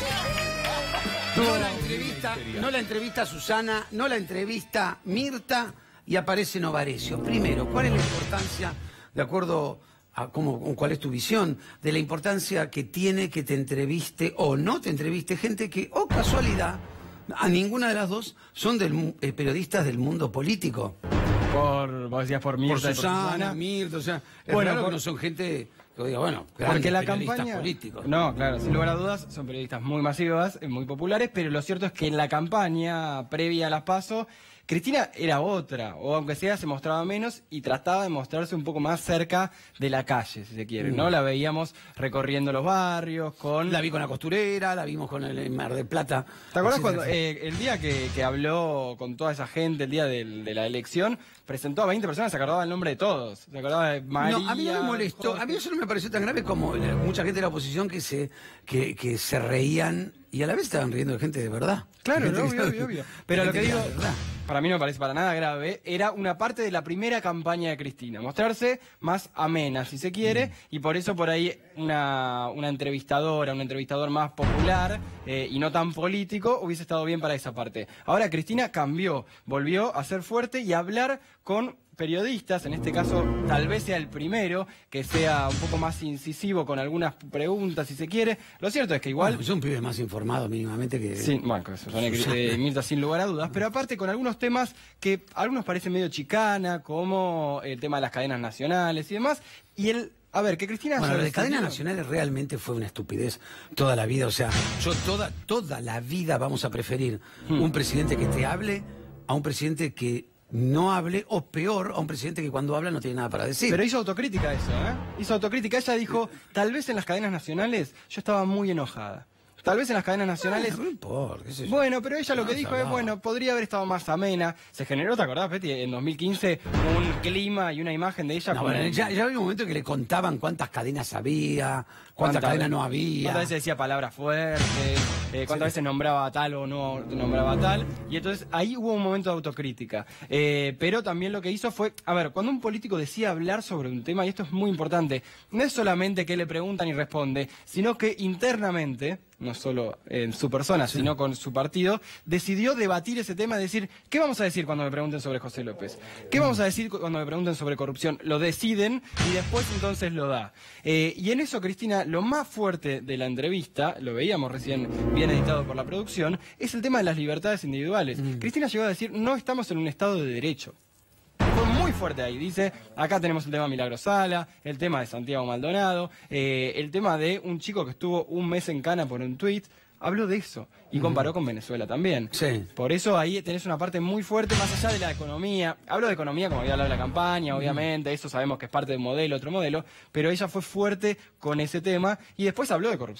No la entrevista, no la entrevista a Susana, no la entrevista Mirta y aparece Novarecio. Primero, ¿cuál es la importancia, de acuerdo a cómo, cuál es tu visión, de la importancia que tiene que te entreviste o no te entreviste gente que, oh casualidad, a ninguna de las dos son del, eh, periodistas del mundo político? Por, vos decías por Mirta. Por Susana, por Susana. Mirta, o sea, es bueno, raro por... que no son gente... Digo, bueno, porque la periodistas campaña políticos. No, claro, sin lugar a dudas, son periodistas muy masivas, muy populares, pero lo cierto es que en la campaña previa a las PASO, Cristina era otra, o aunque sea se mostraba menos y trataba de mostrarse un poco más cerca de la calle, si se quiere, ¿no? Mm. La veíamos recorriendo los barrios, con... La vi con la costurera, la vimos con el Mar del Plata. ¿Te acuerdas Así cuando es. eh, el día que, que habló con toda esa gente, el día del- de la elección, presentó a veinte personas, se acordaba el nombre de todos, se acordaba de María... No, a mí no me molestó, Jorge. a mí eso no me pareció tan grave como la- mucha gente de la oposición que se, que, que se reían y a la vez estaban riendo de gente de verdad. Claro, Gente no, que- obvio, obvio, obvio. Pero lo que gente digo, de verdad. para mí no me parece para nada grave, era una parte de la primera campaña de Cristina, mostrarse más amena, si se quiere, y por eso por ahí una, una entrevistadora, un entrevistador más popular eh, y no tan político hubiese estado bien para esa parte. Ahora Cristina cambió, volvió a ser fuerte y a hablar con periodistas, en este caso tal vez sea el primero, que sea un poco más incisivo con algunas preguntas, si se quiere. Lo cierto es que igual... Bueno, son pibes más informados mínimamente que... Sí, bueno, que eso son eh, Mirta sin lugar a dudas, pero aparte con algunos temas que a algunos parecen medio chicana, como el tema de las cadenas nacionales y demás, y el... A ver, que Cristina... Bueno, lo de decidió- cadenas nacionales realmente fue una estupidez toda la vida. O sea, yo toda, toda la vida vamos a preferir Hmm. un presidente que te hable a un presidente que no hable, o peor, a un presidente que cuando habla no tiene nada para decir. Pero hizo autocrítica eso, ¿eh? Hizo autocrítica. Ella dijo, tal vez en las cadenas nacionales yo estaba muy enojada. Tal vez en las cadenas nacionales... Bueno, no importa, qué sé yo. Bueno, pero ella lo No, que se dijo es, hablaba. bueno, podría haber estado más amena. Se generó, ¿te acordás, Peti? En dos mil quince un clima y una imagen de ella... No, como- bueno, ya, ya había un momento que le contaban cuántas cadenas había, cuántas cadenas no había. Cuántas veces decía palabras fuertes, eh, cuántas veces nombraba a tal o no nombraba a tal. Y entonces ahí hubo un momento de autocrítica. Eh, pero también lo que hizo fue, a ver, cuando un político decide hablar sobre un tema, y esto es muy importante, no es solamente que le preguntan y responde, sino que internamente, no solo en su persona, sino con su partido, decidió debatir ese tema y decir, ¿qué vamos a decir cuando me pregunten sobre José López? ¿Qué vamos a decir cu- cuando me pregunten sobre corrupción? Lo deciden y después entonces lo da. Eh, y en eso, Cristina, lo más fuerte de la entrevista, lo veíamos recién bien editado por la producción, es el tema de las libertades individuales. Cristina llegó a decir, no estamos en un estado de derecho. Fue muy fuerte ahí. Dice, acá tenemos el tema de Milagro Sala, el tema de Santiago Maldonado, eh, el tema de un chico que estuvo un mes en cana por un tuit. Habló de eso y comparó con Venezuela también. Sí. Por eso ahí tenés una parte muy fuerte más allá de la economía. Hablo de economía como había hablado de la campaña, obviamente, eso sabemos que es parte de un modelo, otro modelo, pero ella fue fuerte con ese tema y después habló de corrupción.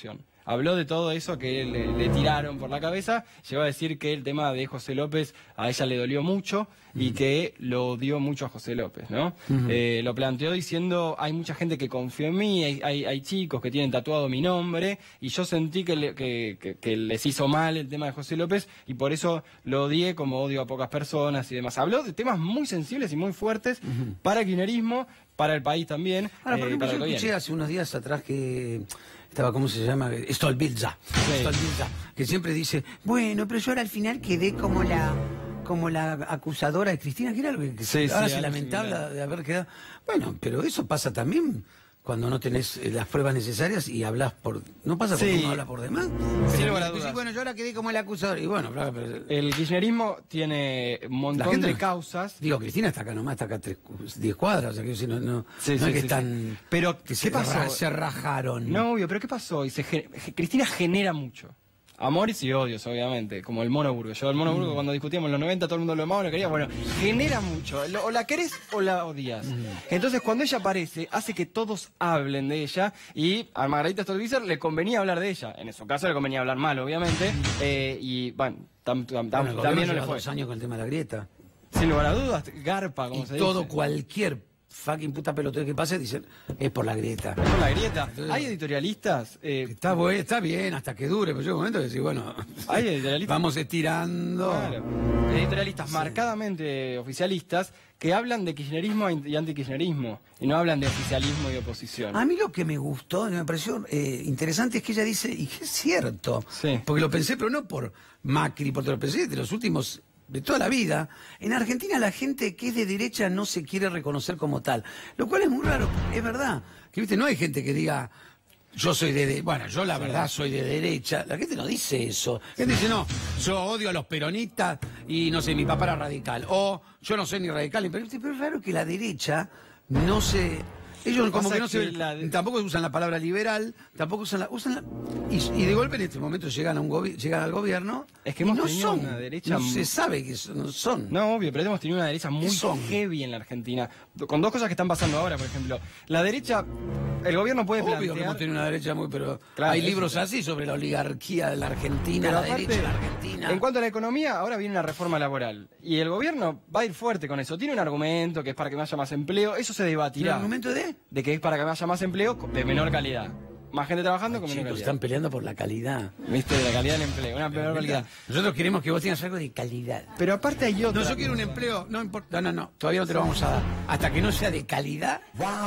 habló de todo eso que le, le tiraron por la cabeza, llegó a decir que el tema de José López a ella le dolió mucho y que lo odió mucho a José López, ¿no? Ujú. Eh, lo planteó diciendo, hay mucha gente que confía en mí, hay, hay, hay chicos que tienen tatuado mi nombre, y yo sentí que, le- que, que- que les hizo mal el tema de José López, y por eso lo odié como odio a pocas personas y demás. Habló de temas muy sensibles y muy fuertes para el kirchnerismo, para el país también, Ahora, por eh, ejemplo, para yo el gobierno. escuché hace unos días atrás que estaba, ¿cómo se llama? Stolbizer. Stolbizer, que siempre dice, bueno, pero yo ahora al final quedé como la como la acusadora de Cristina, que era algo que Sí, ahora sí, se algo lamentaba similar. de haber quedado. Bueno, pero eso pasa también cuando no tenés eh, las pruebas necesarias y hablas por... ¿No pasa cuando Sí. uno habla por demás? Sin Pero lugar a tú dudas. dices, bueno, yo ahora quedé como el acusador. Y bueno, claro, pero... El kirchnerismo tiene un La montón gente de no- causas. Digo, Cristina está acá nomás, está acá tres, diez cuadras, o sea, que si no, no, Sí, no sí, es que sí, están... sí. Pero, que ¿qué se, pasó? ra- se rajaron. No, obvio, pero ¿qué pasó? Y se gen- Cristina genera mucho. Amores y odios, obviamente, como el Mono Burgo. Yo el Mono Burgo, cuando discutíamos en los noventa, todo el mundo lo amaba, lo quería. Bueno, genera mucho. Lo- O la querés o la odias. Entonces, cuando ella aparece, hace que todos hablen de ella. Y a Margarita Stolbizer le convenía hablar de ella. En su caso le convenía hablar mal, obviamente. Eh, y, bueno, tam- tam- tam- Bueno, el también gobierno no le lleva fue. dos años con el tema de la grieta. Sin lugar a dudas, garpa, como Y se todo, dice. cualquier fucking puta peloteo que pase, dicen, es por la grieta. Por la grieta. Hay editorialistas. eh, Está, bueno, está bien, hasta que dure, pero llega un momento que decís, bueno, Hay editorialistas. vamos estirando. Claro. Editorialistas marcadamente oficialistas que hablan de kirchnerismo y antikirchnerismo y no hablan de oficialismo y oposición. A mí lo que me gustó, que me pareció eh, interesante, es que ella dice, y que es cierto, porque lo pensé, pero no por Macri, porque lo pensé de los últimos, de toda la vida. En Argentina la gente que es de derecha no se quiere reconocer como tal, lo cual es muy raro, es verdad, que viste, no hay gente que diga, yo soy de, de- bueno, yo la verdad soy de derecha. La gente no dice eso. La gente dice, no, yo odio a los peronistas y no sé, mi papá era radical. O yo no soy ni radical ni peronista. Pero es raro que la derecha no se... Ellos como Pasa que no se... que la de- Tampoco usan la palabra liberal, tampoco usan la... Usan la y, y de golpe en este momento llegan, a un gobi- llegan al gobierno Es que y hemos no tenido son. una derecha No muy- se sabe que son. No, son. No, obvio, pero hemos tenido una derecha muy son? heavy en la Argentina. Con dos cosas que están pasando ahora, por ejemplo. La derecha, el gobierno puede Obvio plantear... que hemos tenido una derecha muy... pero Claro, hay eso, libros claro. así sobre la oligarquía de la Argentina, Pero la aparte, derecha de la Argentina. en cuanto a la economía, ahora viene una reforma laboral. Y el gobierno va a ir fuerte con eso. Tiene un argumento que es para que haya más empleo. Eso se ¿Tiene debatirá. argumento de? De que es para que haya más empleo de menor calidad. Más gente trabajando con menor Chicos, calidad. están peleando por la calidad. ¿Viste? De la calidad del empleo. Una menor calidad. Nosotros queremos que vos tengas algo de calidad. Pero aparte hay otra. No, yo quiero un empleo, no importa, no, no, no, todavía no te lo vamos a dar. Hasta que no sea de calidad,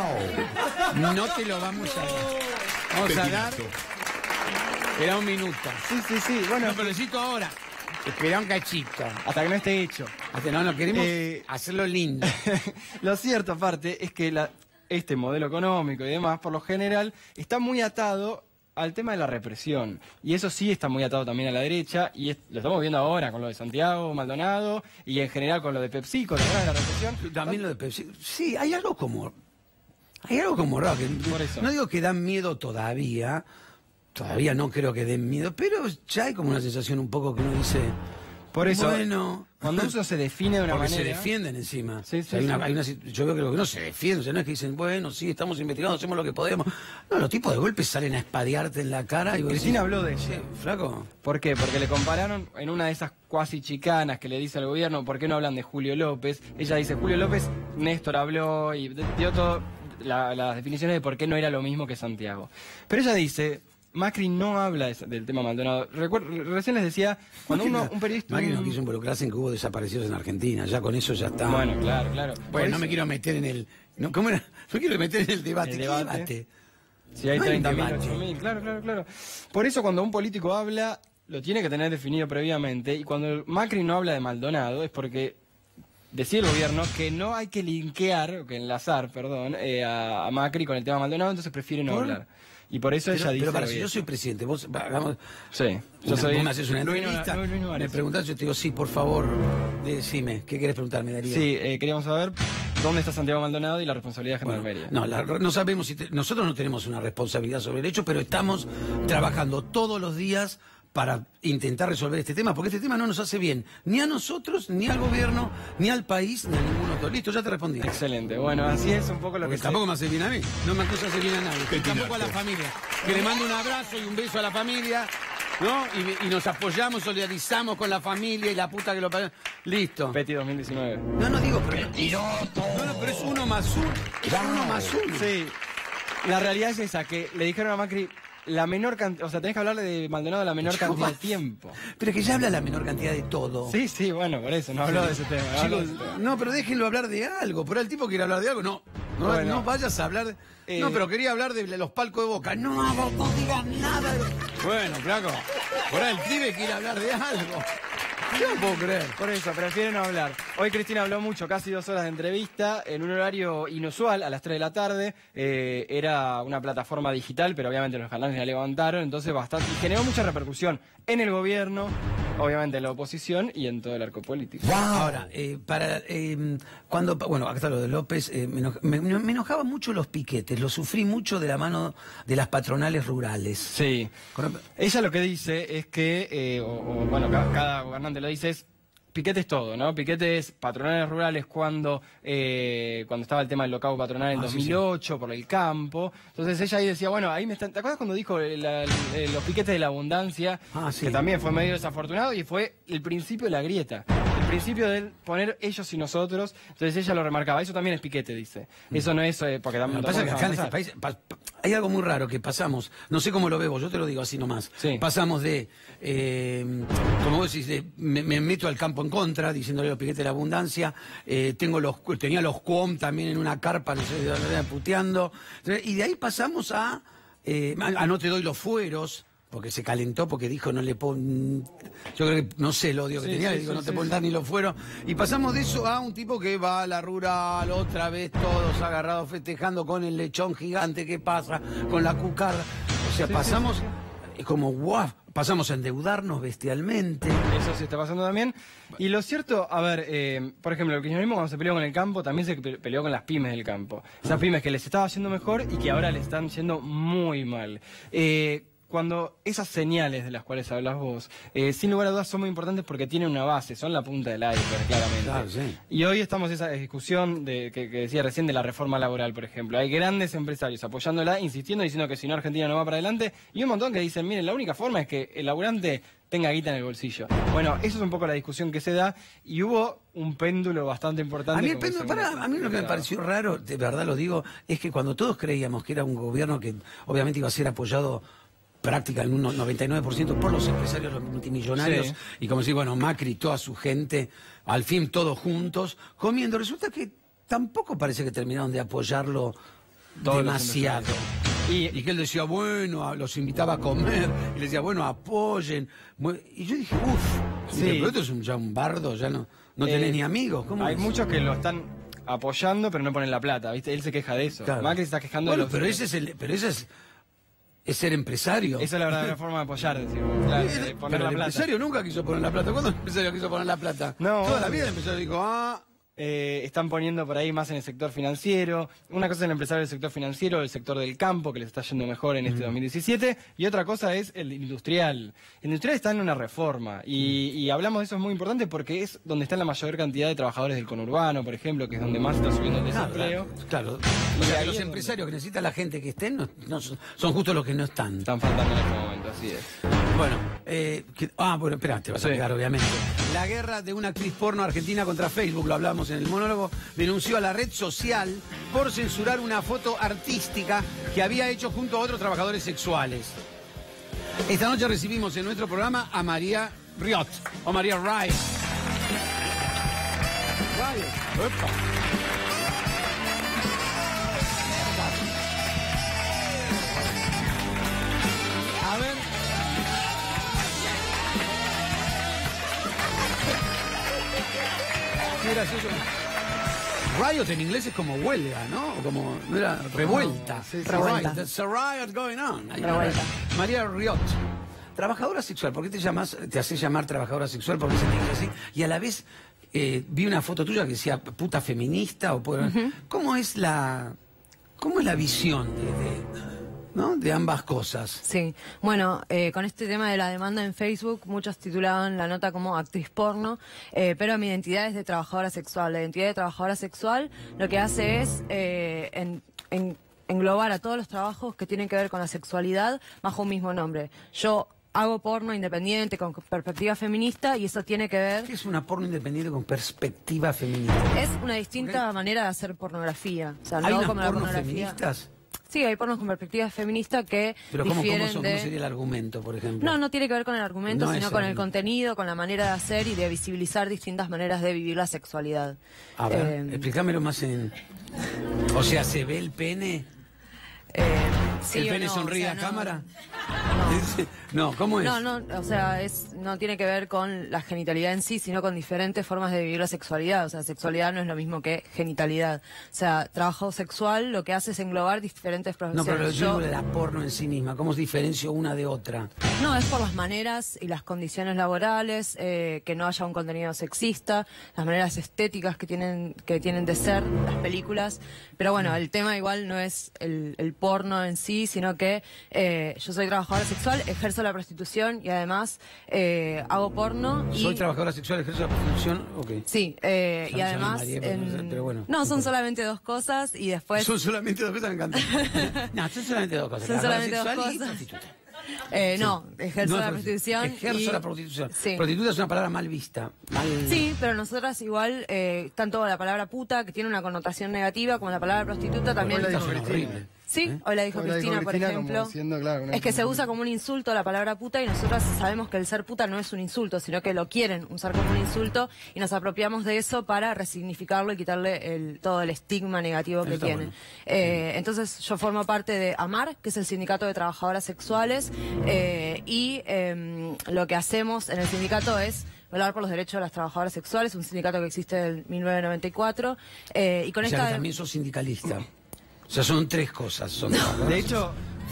wow, no te lo vamos a dar. Vamos a dar, espera un minuto. Sí, sí, sí. Bueno, No, pero necesito ahora. Espera un cachito. hasta que no esté hecho. Hasta no, no, queremos Eh, hacerlo lindo. Lo cierto, aparte, es que la- este modelo económico y demás, por lo general, está muy atado al tema de la represión. Y eso sí está muy atado también a la derecha, y es- lo estamos viendo ahora con lo de Santiago Maldonado, y en general con lo de PepsiCo, ¿te acuerdas de la represión? También lo de Pepsi. Sí, hay algo como. Hay algo como raro. Que, Por eso. No digo que dan miedo todavía. Todavía no creo que den miedo, pero ya hay como una sensación un poco que uno dice. Por eso, Bueno. cuando uno se define de una Porque manera... se defienden encima. Sí, O sí, sea, hay sí. una- hay una sit- yo veo que los que no se defienden, o sea, no es que dicen, bueno, sí, estamos investigando, hacemos lo que podemos. No, los tipos de golpe salen a espadearte en la cara y vos Cristina decís, habló de "Che, eso. flaco. ¿Por qué? Porque le compararon en una de esas cuasi chicanas que le dice al gobierno, ¿por qué no hablan de Julio López? Ella dice, Julio López, Néstor habló y dio todo la- las definiciones de por qué no era lo mismo que Santiago. Pero ella dice, Macri no habla de- del tema Maldonado. Recuer- recién les decía, cuando uno, un periodista... Macri no quiso involucrarse en que hubo desaparecidos en Argentina, ya con eso ya está. Bueno, claro, claro. Bueno, Por no eso- me quiero meter en el. No, ¿cómo era? No quiero meter en el debate. El ¿Qué debate. debate? Si hay No hay treinta mil, debate. ocho mil, claro, claro, claro. Por eso cuando un político habla, lo tiene que tener definido previamente. Y cuando Macri no habla de Maldonado es porque decía el gobierno que no hay que linkear, o que enlazar, perdón, eh, a, a Macri con el tema Maldonado, entonces prefiere no ¿Por? hablar. Y por eso Pero, ella dice... pero para, lo si que yo dice. soy presidente, vos, va, hagamos. Sí, yo Una- soy... vos me haces una Luis entrevista, Nuárez, Luis me Nuárez. preguntás, yo te digo, sí, por favor, decime, ¿qué querés preguntarme, Darío? Sí, eh, queríamos saber dónde está Santiago Maldonado y la responsabilidad de Gendarmería. No, la- no sabemos si te- nosotros no tenemos una responsabilidad sobre el hecho, pero estamos trabajando todos los días para intentar resolver este tema, porque este tema no nos hace bien ni a nosotros, ni al gobierno, ni al país, ni a ningún otro. Listo, ya te respondí. Excelente. Bueno, así es un poco lo porque que... tampoco se... me hace bien a mí. No me acusa hace bien a nadie. Que tampoco a la familia. Que le mando un abrazo y un beso a la familia, ¿no? Y, y nos apoyamos, solidarizamos con la familia y la puta que lo parió. Listo. Peti dos mil diecinueve. No, no digo, pero... No, no, pero es uno más uno. Es uno más uno. Sí. La realidad es esa, que le dijeron a Macri la menor cantidad, o sea, tenés que hablarle de Maldonado la menor cantidad de tiempo. Pero que ya habla la menor cantidad de todo. Sí, sí, bueno, por eso, no habló de ese tema. No, Chicos, de ese tema. no, pero déjenlo hablar de algo. Por ahí el tipo quiere hablar de algo. No, no, Bueno. no vayas a hablar de... Eh. No, pero quería hablar de los palcos de Boca. No, no, no digas nada. Bueno, flaco, por ahí el pibe quiere hablar de algo. Yo no puedo creer. Por eso, prefieren no hablar. Hoy Cristina habló mucho, casi dos horas de entrevista, en un horario inusual, a las tres de la tarde. Eh, era una plataforma digital, pero obviamente los canales la levantaron, entonces bastante. Y generó mucha repercusión en el gobierno, obviamente en la oposición y en todo el arco político. Wow. Ahora, eh, para eh, cuando bueno, acá está lo de López, eh, me, enoj me, me enojaban mucho los piquetes, lo sufrí mucho de la mano de las patronales rurales. Sí. Ella lo que dice es que, eh, o, o, bueno, ca cada gobernante lo dice, es piquete es todo, ¿no? Piquete es patronales rurales cuando eh, cuando estaba el tema del locao patronal en ah, dos mil ocho, sí, sí. por el campo. Entonces ella ahí decía, bueno, ahí me están... ¿Te acuerdas cuando dijo la, la, los piquetes de la abundancia? Ah, sí. Que también fue medio desafortunado y fue el principio de la grieta. El principio de poner ellos y nosotros. Entonces ella lo remarcaba. Eso también es piquete, dice. Eso no es... Eh, porque también... Lo que pasa es que acá en este país pa, pa, hay algo muy raro que pasamos, no sé cómo lo veo vos, yo te lo digo así nomás. Sí. Pasamos de, eh, como vos decís, de, me, me meto al campo en contra, diciéndole los piquetes de la abundancia, eh, tengo los, tenía los cuom también en una carpa, no sé, de verdad, puteando. Y de ahí pasamos a, eh, a no te doy los fueros, porque se calentó, porque dijo no le pon... Yo creo que, no sé, el odio que sí, tenía, sí, le digo, sí, no te sí, pueden dar ni los fueros. Y pasamos de eso a un tipo que va a la rural, otra vez todos agarrados festejando con el lechón gigante que pasa, con la cucarda. O sea, sí, pasamos, sí, sí. como guau, pasamos a endeudarnos bestialmente. Eso sí está pasando también. Y lo cierto, a ver, eh, por ejemplo, el kirchnerismo cuando se peleó con el campo, también se peleó con las pymes del campo. Esas pymes que les estaba yendo mejor y que ahora le están yendo muy mal. Eh... Cuando esas señales de las cuales hablas vos, eh, sin lugar a dudas son muy importantes porque tienen una base, son la punta del iceberg, claramente. Claro, sí. Y hoy estamos en esa discusión de, que, que decía recién de la reforma laboral, por ejemplo. Hay grandes empresarios apoyándola, insistiendo, diciendo que si no Argentina no va para adelante, y un montón que dicen, miren, la única forma es que el laburante tenga guita en el bolsillo. Bueno, eso es un poco la discusión que se da, y hubo un péndulo bastante importante. A mí, el péndulo, para, a mí lo que me pareció raro, de verdad lo digo, es que cuando todos creíamos que era un gobierno que obviamente iba a ser apoyado práctica en un noventa y nueve por ciento por los empresarios, los multimillonarios, sí. Y como decir, bueno, Macri y toda su gente, al fin todos juntos, comiendo. Resulta que tampoco parece que terminaron de apoyarlo todos demasiado. Y, y que él decía, bueno, los invitaba a comer, y le decía, bueno, apoyen. Y yo dije, uff, sí. Pero esto es un, ya un bardo, ya no, no eh, tenés ni amigos. ¿Cómo hay es? Muchos que lo están apoyando, pero no ponen la plata, ¿viste? Él se queja de eso. Claro. Macri se está quejando bueno, de los... pero ese es el... Pero ese es... Es ser empresario. Esa es la verdadera forma de apoyar, decimos. Claro, de poner pero la el plata. empresario nunca quiso poner la plata. ¿Cuándo el empresario quiso poner la plata? No. Toda la vida el empresario dijo, ah... Eh, están poniendo por ahí más en el sector financiero. Una cosa es el empresario del sector financiero, el sector del campo, que les está yendo mejor en este mm. dos mil diecisiete, y otra cosa es el industrial. El industrial está en una reforma, y, mm. y hablamos de eso, es muy importante porque es donde está la mayor cantidad de trabajadores del conurbano, por ejemplo, que es donde más está subiendo el desempleo. Claro, claro. O sea, los empresarios que necesita la gente que estén no, no, son justo los que no están. Están faltando en este momento, así es. Bueno, eh, que, ah, bueno, espera, te vas sí. a quedar, obviamente. La guerra de una actriz porno argentina contra Facebook, lo hablamos en el monólogo, denunció a la red social por censurar una foto artística que había hecho junto a otros trabajadores sexuales. Esta noche recibimos en nuestro programa a María Riot, o María Riot. Riot. Opa. A ver. Qué gracioso. Riot en inglés es como huelga, ¿no? O como, no era revuelta. Sí, sí, revuelta. There's a riot going on. Revuelta. María Riot. Trabajadora sexual. ¿Por qué te llamas, te haces llamar trabajadora sexual? ¿Por qué se te dice así? Y a la vez eh, vi una foto tuya que decía puta feminista o por... uh-huh. ¿Cómo es la cómo es la visión de, de ¿no? De ambas cosas. Sí, bueno, eh, con este tema de la demanda en Facebook, muchos titulaban la nota como actriz porno, eh, pero mi identidad es de trabajadora sexual. La identidad de trabajadora sexual lo que hace es eh, en, en, englobar a todos los trabajos que tienen que ver con la sexualidad bajo un mismo nombre. Yo hago porno independiente con perspectiva feminista y eso tiene que ver... ¿Qué es una porno independiente con perspectiva feminista? Es una distinta okay. manera de hacer pornografía. O sea, ¿Hay no unas como la pornos pornografía. feministas? Sí, hay pornos con perspectiva feminista que Pero ¿cómo, difieren cómo, son, de... ¿cómo sería el argumento, por ejemplo? No, no tiene que ver con el argumento, No sino es con el- el contenido, con la manera de hacer y de visibilizar distintas maneras de vivir la sexualidad. A ver, Eh, explícamelo más en... O sea, ¿se ve el pene? sí ¿El o pene no, sonríe o sea, a no. cámara? No, ¿cómo es? No, no, o sea, es, no tiene que ver con la genitalidad en sí, sino con diferentes formas de vivir la sexualidad. O sea, sexualidad no es lo mismo que genitalidad. O sea, trabajo sexual lo que hace es englobar diferentes No, profesiones. pero yo Yo- digo de la porno en sí misma, ¿cómo diferencio una de otra? No, es por las maneras y las condiciones laborales, eh, que no haya un contenido sexista, las maneras estéticas que tienen que tienen de ser las películas. Pero bueno, el tema igual no es el, el porno en sí, sino que eh, yo soy trabajadora sexual, ejerzo la prostitución y además eh, hago porno. Y... Soy trabajadora sexual, ejerzo la prostitución, ok. Sí, eh, Ya y me además... María, pero, en- pero bueno. No, son solamente dos cosas y después... Son solamente dos cosas, me encanta. No, son solamente dos cosas. Son trabajadora solamente dos sexual y cosas. prostituta. Eh, Sí. No, ejerzo No, la pero- prostitución. Ejerzo y- la prostitución. Sí. Prostituta es una palabra mal vista. Mal... Sí, pero nosotras igual, eh, tanto la palabra puta, que tiene una connotación negativa, como la palabra prostituta también... Hoy la dijo Cristina. Sí, hoy la dijo Hoy la dijo Cristina, por Cristina como ejemplo. diciendo, claro, una Es que se cosa- usa como un insulto la palabra puta y nosotras sabemos que el ser puta no es un insulto, sino que lo quieren usar como un insulto y nos apropiamos de eso para resignificarlo y quitarle el, todo el estigma negativo que Eso está tiene. bueno. Eh, entonces yo formo parte de AMAR, que es el Sindicato de Trabajadoras Sexuales, eh, y eh, lo que hacemos en el sindicato es velar por los derechos de las trabajadoras sexuales, un sindicato que existe desde mil novecientos noventa y cuatro, eh, y con O sea, esta... que también sos sindicalista. O sea, son tres cosas. Son De hecho,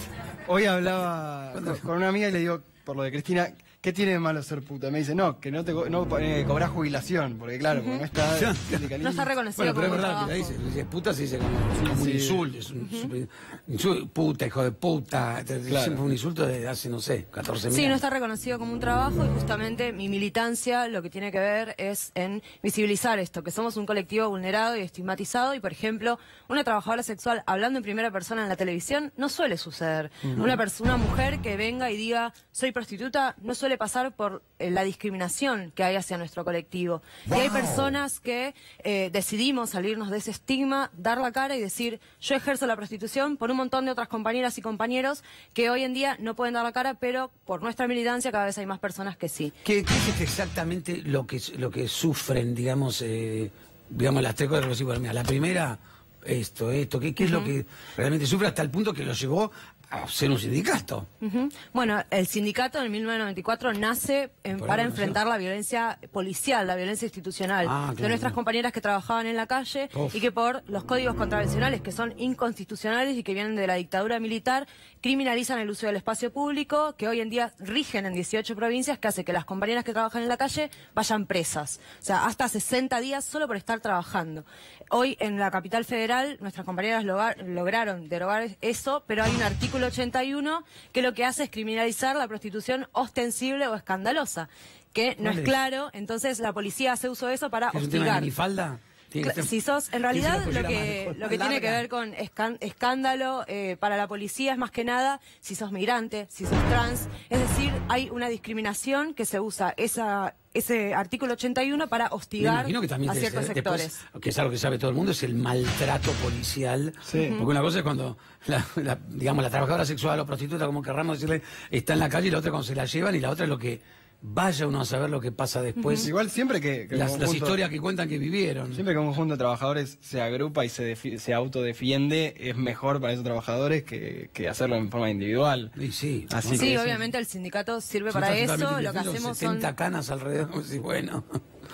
hoy hablaba con, con una amiga y le digo, por lo de Cristina, ¿qué tiene de malo ser puta? Me dice, no, que no te co- no, eh, cobras jubilación, porque claro, como no está sindicalismo. No está reconocido Bueno, pero es como un verdad que la trabajo. dice, dice puta se dice como, como un sí. insulto, es un super- insulto, puta, hijo de puta, te- Claro. siempre un insulto de hace, no sé, catorce mil Sí, no años. está reconocido como un trabajo y justamente mi militancia lo que tiene que ver es en visibilizar esto, que somos un colectivo vulnerado y estigmatizado y, por ejemplo, una trabajadora sexual hablando en primera persona en la televisión no suele suceder. Ujú. Una persona, una mujer que venga y diga soy prostituta no suele pasar por eh, la discriminación que hay hacia nuestro colectivo. Y hay personas que eh, decidimos salirnos de ese estigma, dar la cara y decir yo ejerzo la prostitución por un montón de otras compañeras y compañeros que hoy en día no pueden dar la cara, pero por nuestra militancia cada vez hay más personas que sí. ¿Qué, qué es exactamente lo que, lo que sufren, digamos, eh, digamos las tres cosas que decís, bueno, mira, la primera, esto, esto, ¿qué, qué es lo que realmente sufre hasta el punto que lo llevó a ser un sindicato? Ujú. Bueno, el sindicato en mil novecientos noventa y cuatro nace en- Por para ahí, enfrentar la violencia policial, la violencia institucional Ah, de claro. nuestras compañeras que trabajaban en la calle Uf. y que por los códigos contravencionales que son inconstitucionales y que vienen de la dictadura militar criminalizan el uso del espacio público que hoy en día rigen en dieciocho provincias que hace que las compañeras que trabajan en la calle vayan presas, o sea, hasta sesenta días solo por estar trabajando. Hoy en la capital federal nuestras compañeras logra- lograron derogar eso, pero hay un artículo ochenta y uno que lo que hace es criminalizar la prostitución ostensible o escandalosa, que no ¿Cuál es es? claro, entonces la policía hace uso de eso para ¿Es un tema de hostigar. minifalda? Tiene que Cla- ser- Si sos, en tiene realidad ser lo una que, pollera lo que más tiene que larga. ver con escan- escándalo eh, para la policía es más que nada si sos migrante, si sos trans, es decir, hay una discriminación que se usa esa ese artículo ochenta y uno para Me hostigar imagino que también a te- ciertos después, sectores. que es algo que sabe todo el mundo, es el maltrato policial. Sí. Porque una cosa es cuando, la, la- digamos, la trabajadora sexual o prostituta, como querramos decirle, está en la calle y la otra cuando se la llevan y la otra es lo que vaya uno a saber lo que pasa después. Igual siempre que, que las, un las conjunto- historias que cuentan que vivieron. Siempre que un conjunto de trabajadores se agrupa y se, defi- se autodefiende, es mejor para esos trabajadores que, que hacerlo en forma individual. Y sí. Así Sí, que eso- obviamente el sindicato sirve Si para estás eso, totalmente lo que indefenso, hacemos setenta son... canas alrededor, y bueno.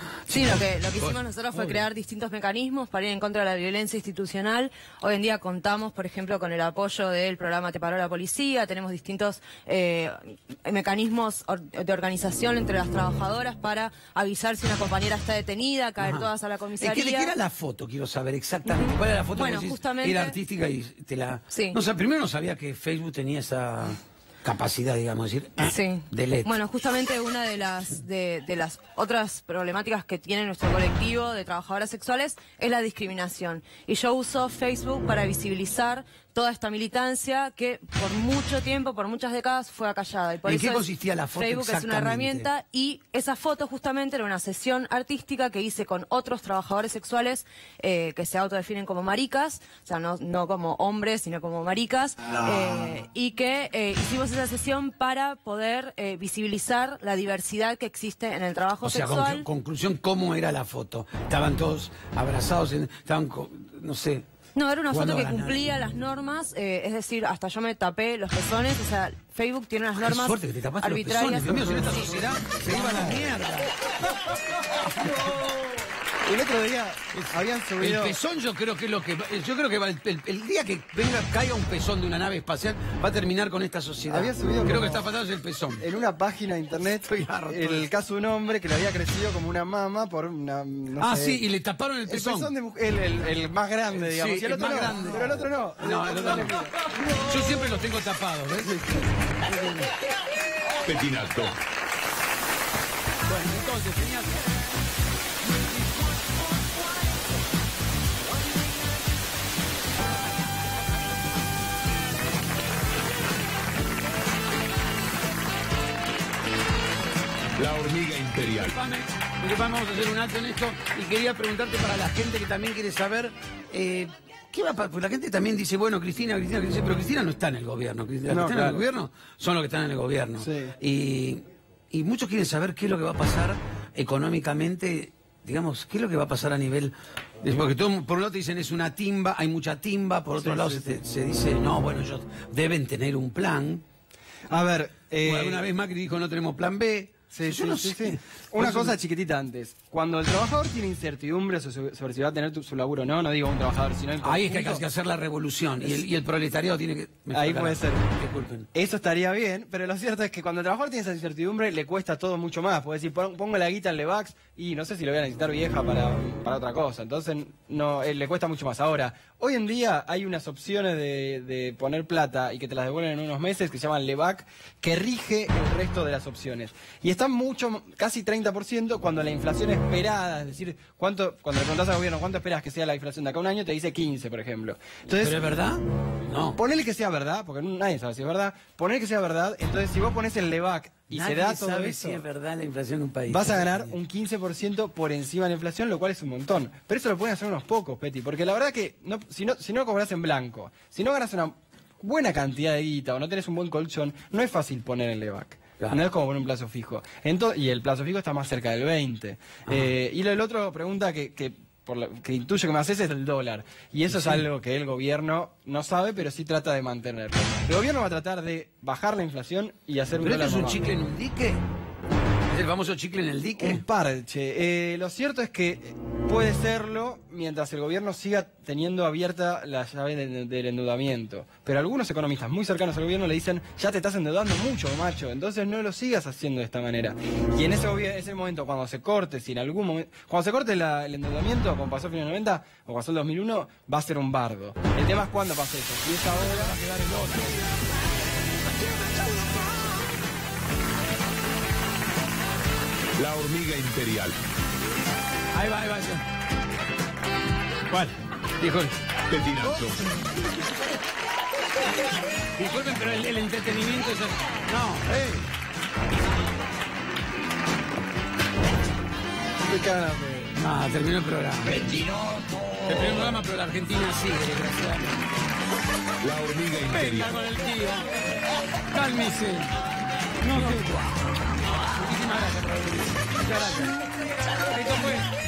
Sí, lo que, lo que hicimos nosotros fue Obvio. crear distintos mecanismos para ir en contra de la violencia institucional. Hoy en día contamos, por ejemplo, con el apoyo del programa Te Paró la Policía, tenemos distintos eh, mecanismos or- de organización entre las trabajadoras para avisar si una compañera está detenida, caer Ajá. todas a la Es comisaría. que, ¿de qué era la foto? Quiero saber exactamente. ¿Cuál era la foto? Bueno, que decís, justamente- Era artística y te la... Sí. No, o sea, primero no sabía que Facebook tenía esa capacidad, digamos, de decir, ah, Sí. delete. Bueno, justamente una de las de, de las otras problemáticas que tiene nuestro colectivo de trabajadoras sexuales es la discriminación. Y yo uso Facebook para visibilizar toda esta militancia que por mucho tiempo, por muchas décadas, fue acallada. Y por ¿En eso qué es- consistía la foto Facebook es una exactamente? herramienta y esa foto justamente era una sesión artística que hice con otros trabajadores sexuales eh, que se autodefinen como maricas, o sea, no, no como hombres, sino como maricas, eh, y que eh, hicimos esa sesión para poder eh, visibilizar la diversidad que existe en el trabajo O sea, sexual. con, conclusión, ¿cómo era la foto? Estaban todos abrazados, en- estaban, co- no sé... No, era una jugando foto que a ganar. cumplía las normas, eh, es decir, hasta yo me tapé los pezones, o sea, Facebook tiene unas Qué normas suerte que te tapaste los arbitrarias. pezones, Dios mío, si en esta sociedad se iba a la mierda. El otro día habían subido... El pezón yo creo que es lo que... Yo creo que va- el, el- el día que venga, caiga un pezón de una nave espacial, va a terminar con esta sociedad. Había subido creo como- que está faltando es el pezón. En una página de internet, el caso de un hombre que le había crecido como una mama por una... no Ah, sé, sí, y le taparon el pezón. El pezón de mujer, el, el- el más grande, digamos. Sí, y el, el otro más no, grande. pero el otro no. No, el otro no. Yo siempre los tengo tapados, ¿ves? Petinato. Bueno, entonces, tenía... La hormiga imperial. Disculpame, disculpame, vamos a hacer un alto en esto y quería preguntarte para la gente que también quiere saber eh, qué va a pasar. Porque la gente también dice, bueno, Cristina, Cristina, Cristina, pero Cristina no está en el gobierno. Cristina, No, los que están en claro. el gobierno son los que están en el gobierno. Sí. Y, y muchos quieren saber qué es lo que va a pasar económicamente, digamos, qué es lo que va a pasar a nivel... es Porque todo, por un lado te dicen es una timba, hay mucha timba, por otro Sí, lado sí, se, te- se dice, no, bueno, ellos deben tener un plan. A ver... eh, Bueno, alguna vez Macri dijo no tenemos plan B. Sí, Yo sí, no sí, sé. sí. Una Por eso- cosa chiquitita antes. Cuando el trabajador tiene incertidumbre sobre, sobre si va a tener tu- su laburo o no, no digo un trabajador, sino el Ahí es que hay conjunto, que hacer la revolución y el, y el proletariado tiene que... me Ahí saca puede la- ser. Disculpen. Eso estaría bien, pero lo cierto es que cuando el trabajador tiene esa incertidumbre le cuesta todo mucho más. Puede decir, pon- pongo la guita en Levax y no sé si lo voy a necesitar vieja para, para otra cosa. Entonces no eh, le cuesta mucho más. Ahora, hoy en día hay unas opciones de, de poner plata y que te las devuelven en unos meses que se llaman Levac, que rige el resto de las opciones. Y están mucho, casi treinta por ciento cuando la inflación esperada, es decir, cuánto cuando le preguntas al gobierno cuánto esperas que sea la inflación de acá a un año, te dice quince, por ejemplo. Entonces, ¿Pero es verdad? No. Ponele que sea verdad, porque nadie sabe si es verdad. Ponele que sea verdad, entonces si vos pones el Levac y Nadie se da todo sabe eso, si es verdad la inflación de un país. vas a ganar un quince por ciento por encima de la inflación, lo cual es un montón. Pero eso lo pueden hacer unos pocos, Peti, porque la verdad que no, si, no, si no cobras en blanco, si no ganas una buena cantidad de guita o no tenés un buen colchón, no es fácil poner el Levac. Claro. No es como poner un plazo fijo. Ento- y el plazo fijo está más cerca del veinte. Eh, y lo, el otro pregunta que, que, por la- que intuyo que me haces es el dólar. Y eso Sí. es algo que el gobierno no sabe, pero sí trata de mantenerlo. El gobierno va a tratar de bajar la inflación y hacer un ¿Pero esto dólar es un más chicle en un dique? ¿Es el famoso chicle en el dique? un parche. Eh, lo cierto es que puede serlo mientras el gobierno siga teniendo abierta la llave de- del endeudamiento. Pero algunos economistas muy cercanos al gobierno le dicen, ya te estás endeudando mucho, macho, entonces no lo sigas haciendo de esta manera. Y en ese, gobi- ese momento, cuando se corte, si en algún momento, cuando se corte la- el endeudamiento, como pasó en los noventa o pasó en el dos mil uno, va a ser un bardo. El tema es cuándo pasa eso. Si es ahora, va a quedar el otro. La hormiga imperial. Ahí va, ahí va. ¿Cuál? Dijo. Petinato. Disculpen, pero el, el entretenimiento es... No, eh. No, terminó el programa. Terminó el programa, pero la Argentina sigue, desgraciadamente. La hormiga Venga imperial. con el tío. Cálmese. No, no. Muchísimas gracias por venir. Muchas gracias. Esto fue